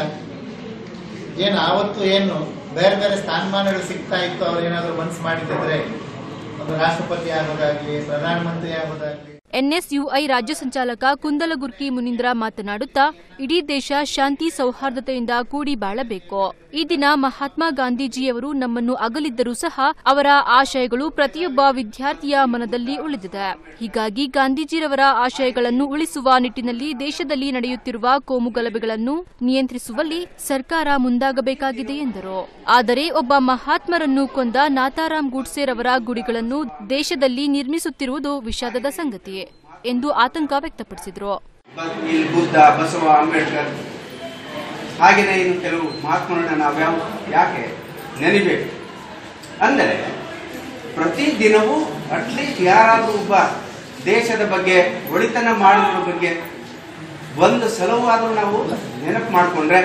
N: ಏನು ಆವತ್ತು ಏನು ಬೇರೆ ಬೇರೆ ಸ್ಥಾನಮಾನಗಳು ಸಿಗ್ತಾ ಇತ್ತು, ಅವ್ರು ಏನಾದರೂ ಮನಸ್ಸು ಮಾಡಿದ್ರೆ ಒಂದು ರಾಷ್ಟ್ರಪತಿ ಆಗೋದಾಗ್ಲಿ, ಪ್ರಧಾನಮಂತ್ರಿ ಆಗೋದಾಗ್ಲಿ.
B: ಎನ್ಎಸ್ಯುಐ ರಾಜ್ಯ ಸಂಚಾಲಕ ಕುಂದಲಗುರ್ಕಿ ಮುನೀಂದ್ರ ಮಾತನಾಡುತ್ತಾ, ಇಡೀ ದೇಶ ಶಾಂತಿ ಸೌಹಾರ್ದತೆಯಿಂದ ಕೂಡಿ ಬಾಳಬೇಕು. ಈ ದಿನ ಮಹಾತ್ಮ ಗಾಂಧೀಜಿಯವರು ನಮ್ಮನ್ನು ಅಗಲಿದ್ದರೂ ಸಹ ಅವರ ಆಶಯಗಳು ಪ್ರತಿಯೊಬ್ಬ ವಿದ್ಯಾರ್ಥಿಯ ಮನದಲ್ಲಿ ಉಳಿದಿದೆ. ಹೀಗಾಗಿ ಗಾಂಧೀಜಿರವರ ಆಶಯಗಳನ್ನು ಉಳಿಸುವ ನಿಟ್ಟಿನಲ್ಲಿ ದೇಶದಲ್ಲಿ ನಡೆಯುತ್ತಿರುವ ಕೋಮುಗಲಭೆಗಳನ್ನು ನಿಯಂತ್ರಿಸುವಲ್ಲಿ ಸರ್ಕಾರ ಮುಂದಾಗಬೇಕಾಗಿದೆ ಎಂದರು. ಆದರೆ ಒಬ್ಬ ಮಹಾತ್ಮರನ್ನು ಕೊಂದ ನಾಥಾರಾಮ್ ಗೂಡ್ಸೆರವರ ಗುಡಿಗಳನ್ನು ದೇಶದಲ್ಲಿ ನಿರ್ಮಿಸುತ್ತಿರುವುದು ವಿಷಾದದ ಸಂಗತಿ ಎಂದು ಆತಂಕ ವ್ಯಕ್ತಪಡಿಸಿದರು.
O: ಬುದ್ಧ, ಬಸವ, ಅಂಬೇಡ್ಕರ್ ಹಾಗೆಯೇ ಇನ್ನು ಕೆಲವು ಮಹಾತ್ಮರನ್ನ ನಾವ್ಯಾವ ಯಾಕೆ ನೆನಬೇಕು ಅಂದರೆ, ಪ್ರತಿ ದಿನವೂ ಅಟ್ಲೀಸ್ಟ್ ಯಾರಾದರೂ ಒಬ್ಬ ದೇಶದ ಬಗ್ಗೆ ಒಳಿತನ ಮಾಡೋದ್ರ ಬಗ್ಗೆ ಒಂದು ಸಲವಾದರೂ ನಾವು ನೆನಪು ಮಾಡಿಕೊಂಡ್ರೆ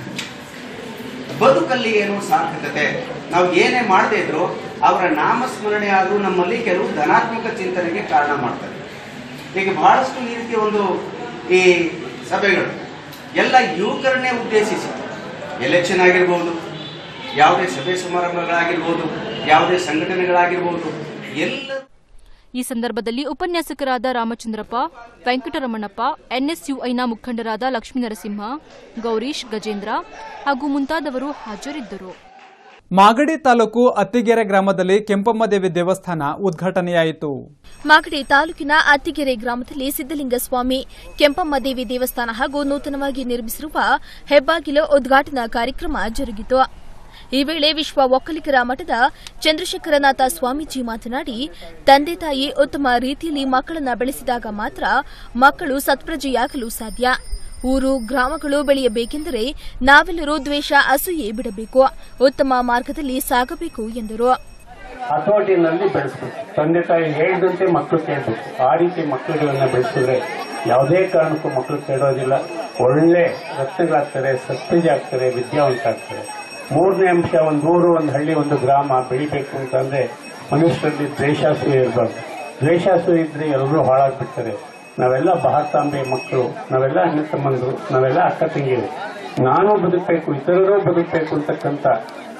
O: ಬದುಕಲ್ಲಿ ಏನೋ ಸಾರ್ಥಕತೆ. ನಾವು ಏನೇ ಮಾಡದೇ ಇದ್ರು ಅವರ ನಾಮಸ್ಮರಣೆ ಆದರೂ ನಮ್ಮಲ್ಲಿ ಕೆಲವು ಧನಾತ್ಮಕ ಚಿಂತನೆಗೆ ಕಾರಣ ಮಾಡ್ತಾರೆ. ಈಗ ಬಹಳಷ್ಟು ಈ ರೀತಿಯ ಒಂದು ಈ ಸಭೆಗಳು ಎಲ್ಲ ಯುವಕರನ್ನೇ ಉದ್ದೇಶಿಸಿ, ಎಲೆಕ್ಷನ್ ಆಗಿರ್ಬೋದು, ಯಾವುದೇ ಸಭೆ ಸಮಾರಂಭಗಳಾಗಿರ್ಬೋದು, ಯಾವುದೇ ಸಂಘಟನೆಗಳಾಗಿರ್ಬೋದು, ಎಲ್ಲ.
B: ಈ ಸಂದರ್ಭದಲ್ಲಿ ಉಪನ್ಯಾಸಕರಾದ ರಾಮಚಂದ್ರಪ್ಪ, ವೆಂಕಟರಮಣಪ್ಪ, ಎನ್ಎಸ್ಯುಐನ ಮುಖಂಡರಾದ ಲಕ್ಷ್ಮೀನರಸಿಂಹ, ಗೌರೀಶ್, ಗಜೇಂದ್ರ ಹಾಗೂ ಮುಂತಾದವರು ಹಾಜರಿದ್ದರು.
A: ಮಾಗಡಿ ತಾಲೂಕು ಅತ್ತಿಗೆರೆ ಗ್ರಾಮದಲ್ಲಿ ಕೆಂಪಮ್ಮ ದೇವಿ ದೇವಸ್ಥಾನ ಉದ್ಘಾಟನೆಯಾಯಿತು.
E: ಮಾಗಡಿ ತಾಲೂಕಿನ ಅತ್ತಿಗೆರೆ ಗ್ರಾಮದಲ್ಲಿ ಸಿದ್ದಲಿಂಗ ಸ್ವಾಮಿ, ಕೆಂಪಮ್ಮ ದೇವಿ ದೇವಸ್ಥಾನ ಹಾಗೂ ನೂತನವಾಗಿ ನಿರ್ಮಿಸಿರುವ ಹೆಬ್ಬಾಗಿಲು ಉದ್ಘಾಟನಾ ಕಾರ್ಯಕ್ರಮ ಜರುಗಿತು. ಈ ವೇಳೆ ವಿಶ್ವ ಒಕ್ಕಲಿಗರ ಮಠದ ಚಂದ್ರಶೇಖರನಾಥ ಸ್ವಾಮೀಜಿ ಮಾತನಾಡಿ, ತಂದೆ ತಾಯಿ ಉತ್ತಮ ರೀತಿಯಲ್ಲಿ ಮಕ್ಕಳನ್ನು ಬೆಳೆಸಿದಾಗ ಮಾತ್ರ ಮಕ್ಕಳು ಸತ್ಪ್ರಜೆಯಾಗಲು ಸಾಧ್ಯ. ಊರು ಗ್ರಾಮಗಳು ಬೆಳೆಯಬೇಕೆಂದರೆ ನಾವೆಲ್ಲರೂ ದ್ವೇಷ, ಅಸೂಯೆ ಬಿಡಬೇಕು, ಉತ್ತಮ ಮಾರ್ಗದಲ್ಲಿ ಸಾಗಬೇಕು ಎಂದರು.
P: ಹತೋಟಿನಲ್ಲಿ ಬೆಳೆಸಬೇಕು. ತಂದೆ ತಾಯಿ ಹೇಳಿದಂತೆ ಮಕ್ಕಳು ಕೇಳಬೇಕು. ಆ ರೀತಿ ಮಕ್ಕಳುಗಳನ್ನ ಬೆಳೆಸಿದ್ರೆ ಯಾವುದೇ ಕಾರಣಕ್ಕೂ ಮಕ್ಕಳು ಕೇಳೋದಿಲ್ಲ. ಒಳ್ಳೆ ರತ್ನಗಳಾಗ್ತಾರೆ, ಸತ್ಯಜ ಆಗ್ತಾರೆ, ವಿದ್ಯಾವಂತ ಆಗ್ತಾರೆ. ಮೂರನೇ ಅಂಶ, ಒಂದು ಊರು, ಒಂದು ಹಳ್ಳಿ, ಒಂದು ಗ್ರಾಮ ಬೆಳಿಬೇಕು ಅಂತಂದ್ರೆ ಮನುಷ್ಯರಲ್ಲಿ ದ್ವೇಷಾಸೂಯೆ ಇರಬಾರ್ದು. ದ್ವೇಷಾಸೂಯೆ ಇದ್ರೆ ಎಲ್ಲರೂ ಹಾಳಾಗ್ಬಿಡ್ತಾರೆ. ನಾವೆಲ್ಲ ಭಾರತಾಂಬೆ ಮಕ್ಕಳು, ನಾವೆಲ್ಲ ಅಣ್ಣ ತಮ್ಮಂದರು, ನಾವೆಲ್ಲ ಅಕ್ಕ ತಂಗಿರು. ನಾನು ಬದುಕಬೇಕು, ಇತರರೂ ಬದುಕಬೇಕು ಅಂತಕ್ಕಂಥ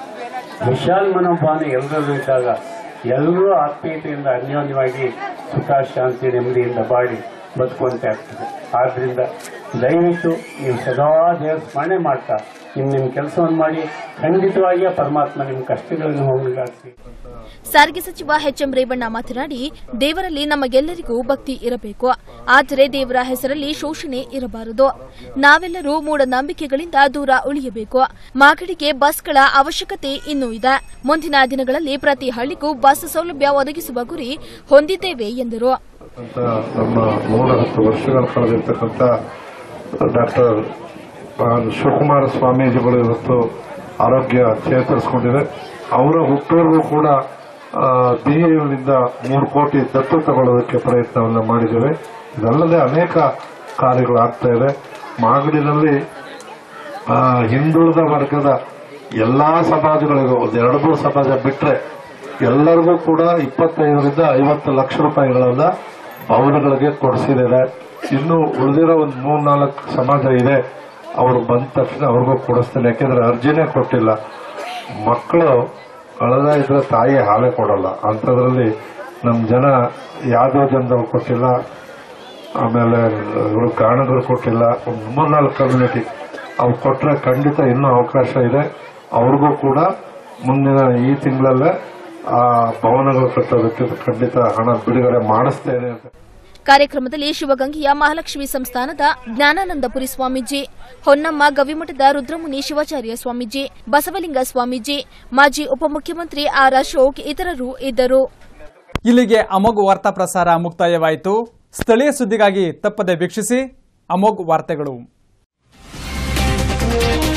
P: ವಿಶಾಲ ಮನೋಭಾವನೆ ಎಲ್ಲರಲ್ಲೂ ಇದ್ದಾಗ ಎಲ್ಲರೂ ಆತ್ಮೀಯತೆಯಿಂದ ಅನ್ಯೋನ್ಯವಾಗಿ ಸುಖ, ಶಾಂತಿ, ನೆಮ್ಮದಿಯಿಂದ ಬಾಳಿ ಬದುಕುವಂತೆ ಆಗ್ತದೆ. ಆದ್ರಿಂದ ದಯವಿಟ್ಟು ನೀವು ಸದಾ ದೇವರ ಸ್ಮರಣೆ ಮಾಡ್ತಾ ನಿಮ್ ನಿಮ್ ಕೆಲಸವನ್ನು ಮಾಡಿ. ಖಂಡಿತವಾಗಿ ಪರಮಾತ್ಮ ನಿಮ್ಮ ಕಷ್ಟಗಳನ್ನು ಹೋಗಲಾಡಿಸಿ.
E: ಸಾರಿಗೆ ಸಚಿವ ಎಚ್ ಎಂ ರೇವಣ್ಣ ಮಾತನಾಡಿ, ದೇವರಲ್ಲಿ ನಮಗೆಲ್ಲರಿಗೂ ಭಕ್ತಿ ಇರಬೇಕು, ಆದರೆ ದೇವರ ಹೆಸರಲ್ಲಿ ಶೋಷಣೆ ಇರಬಾರದು. ನಾವೆಲ್ಲರೂ ಮೂಢನಂಬಿಕೆಗಳಿಂದ ದೂರ ಉಳಿಯಬೇಕು. ಮಾಗಡಿಗೆ ಬಸ್ಗಳ ಅವಶ್ಯಕತೆ ಇನ್ನೂ ಇದೆ. ಮುಂದಿನ ದಿನಗಳಲ್ಲಿ ಪ್ರತಿ ಹಳ್ಳಿಗೂ ಬಸ್ ಸೌಲಭ್ಯ ಒದಗಿಸುವ ಗುರಿ ಹೊಂದಿದ್ದೇವೆ ಎಂದರು.
Q: ನಮ್ಮ ನೂರ ಹತ್ತು ವರ್ಷಗಳ ಕಳೆದಿರ್ತಕ್ಕಂಥ ಡಾಕ್ಟರ್ ಶಿವಕುಮಾರ ಸ್ವಾಮೀಜಿಗಳು ಇವತ್ತು ಆರೋಗ್ಯ ಚೇತರಿಸಿಕೊಂಡಿದೆ. ಅವರ ಹುಟ್ಟೂರಿಗೂ ಕೂಡ ಬಿಎಯುನಿಂದ ಮೂರು ಕೋಟಿ ದತ್ತು ತಗೊಳ್ಳೋದಕ್ಕೆ ಪ್ರಯತ್ನವನ್ನು ಮಾಡಿದ್ದೇವೆ. ಇದಲ್ಲದೆ ಅನೇಕ ಕಾರ್ಯಗಳು ಆಗ್ತಾ ಇದೆ. ಮಾಗಡಿನಲ್ಲಿ ಹಿಂದುಳಿದ ವರ್ಗದ ಎಲ್ಲಾ ಸಮಾಜಗಳಿಗೂ ಒಂದು ಎರಡು ಮೂರು ಸಮಾಜ ಬಿಟ್ಟರೆ ಎಲ್ಲರಿಗೂ ಕೂಡ ಇಪ್ಪತ್ತೈದರಿಂದ ಐವತ್ತು ಲಕ್ಷ ರೂಪಾಯಿಗಳನ್ನ ಭವನಗಳಿಗೆ ಕೊಡಿಸಿದ್ದಾರೆ. ಇನ್ನು ಉಳಿದಿರೋ ಒಂದು ಮೂರ್ನಾಲ್ಕು ಸಮಾಜ ಇದೆ, ಅವರು ಬಂದ ತಕ್ಷಣ ಅವ್ರಿಗೂ ಕೊಡಿಸ್ತೇನೆ. ಯಾಕೆಂದ್ರೆ ಅರ್ಜಿನೇ ಕೊಟ್ಟಿಲ್ಲ. ಮಕ್ಕಳು ಅಳದ ಇದ್ರೆ ತಾಯಿ ಹಾಲೇ ಕೊಡಲ್ಲ. ಅಂಥದ್ರಲ್ಲಿ ನಮ್ಮ ಜನ ಯಾವ್ದೋ ಜನದವ್ರು ಕೊಟ್ಟಿಲ್ಲ, ಆಮೇಲೆ ಇವರು ಕಾರಣಗಳು ಕೊಟ್ಟಿಲ್ಲ. ಒಂದು ಮೂರ್ನಾಲ್ಕು ಕಮ್ಯುನಿಟಿ ಅವ್ರು ಕೊಟ್ಟರೆ ಖಂಡಿತ ಇನ್ನೂ ಅವಕಾಶ ಇದೆ. ಅವ್ರಿಗೂ ಕೂಡ ಮುಂದಿನ ಈ ತಿಂಗಳಲ್ಲೇ ಆ ಭವನಗಳು ಕಟ್ಟೋದಕ್ಕೆ ಖಂಡಿತ ಹಣ ಬಿಡುಗಡೆ ಮಾಡಿಸ್ತೇನೆ ಅಂತ.
E: ಕಾರ್ಯಕ್ರಮದಲ್ಲಿ ಶಿವಗಂಗೆಯ ಮಹಾಲಕ್ಷ್ಮಿ ಸಂಸ್ಥಾನದ ಜ್ಞಾನಾನಂದಪುರಿ ಸ್ವಾಮೀಜಿ, ಹೊನ್ನಮ್ಮ ಗವಿಮಠದ ರುದ್ರಮುನಿ ಶಿವಾಚಾರ್ಯ ಸ್ವಾಮೀಜಿ, ಬಸವಲಿಂಗ ಸ್ವಾಮೀಜಿ, ಮಾಜಿ ಉಪಮುಖ್ಯಮಂತ್ರಿ ಆರ್ ಅಶೋಕ್ ಇತರರು ಇದ್ದರು.
A: ಇಲ್ಲಿಗೆ ಅಮೋಘ್ ವಾರ್ತಾ ಪ್ರಸಾರ ಮುಕ್ತಾಯವಾಯಿತು. ಸ್ಥಳೀಯ ಸುದ್ದಿಗಾಗಿ ತಪ್ಪದೆ ವೀಕ್ಷಿಸಿ ಅಮೋಘ್ ವಾರ್ತೆಗಳು.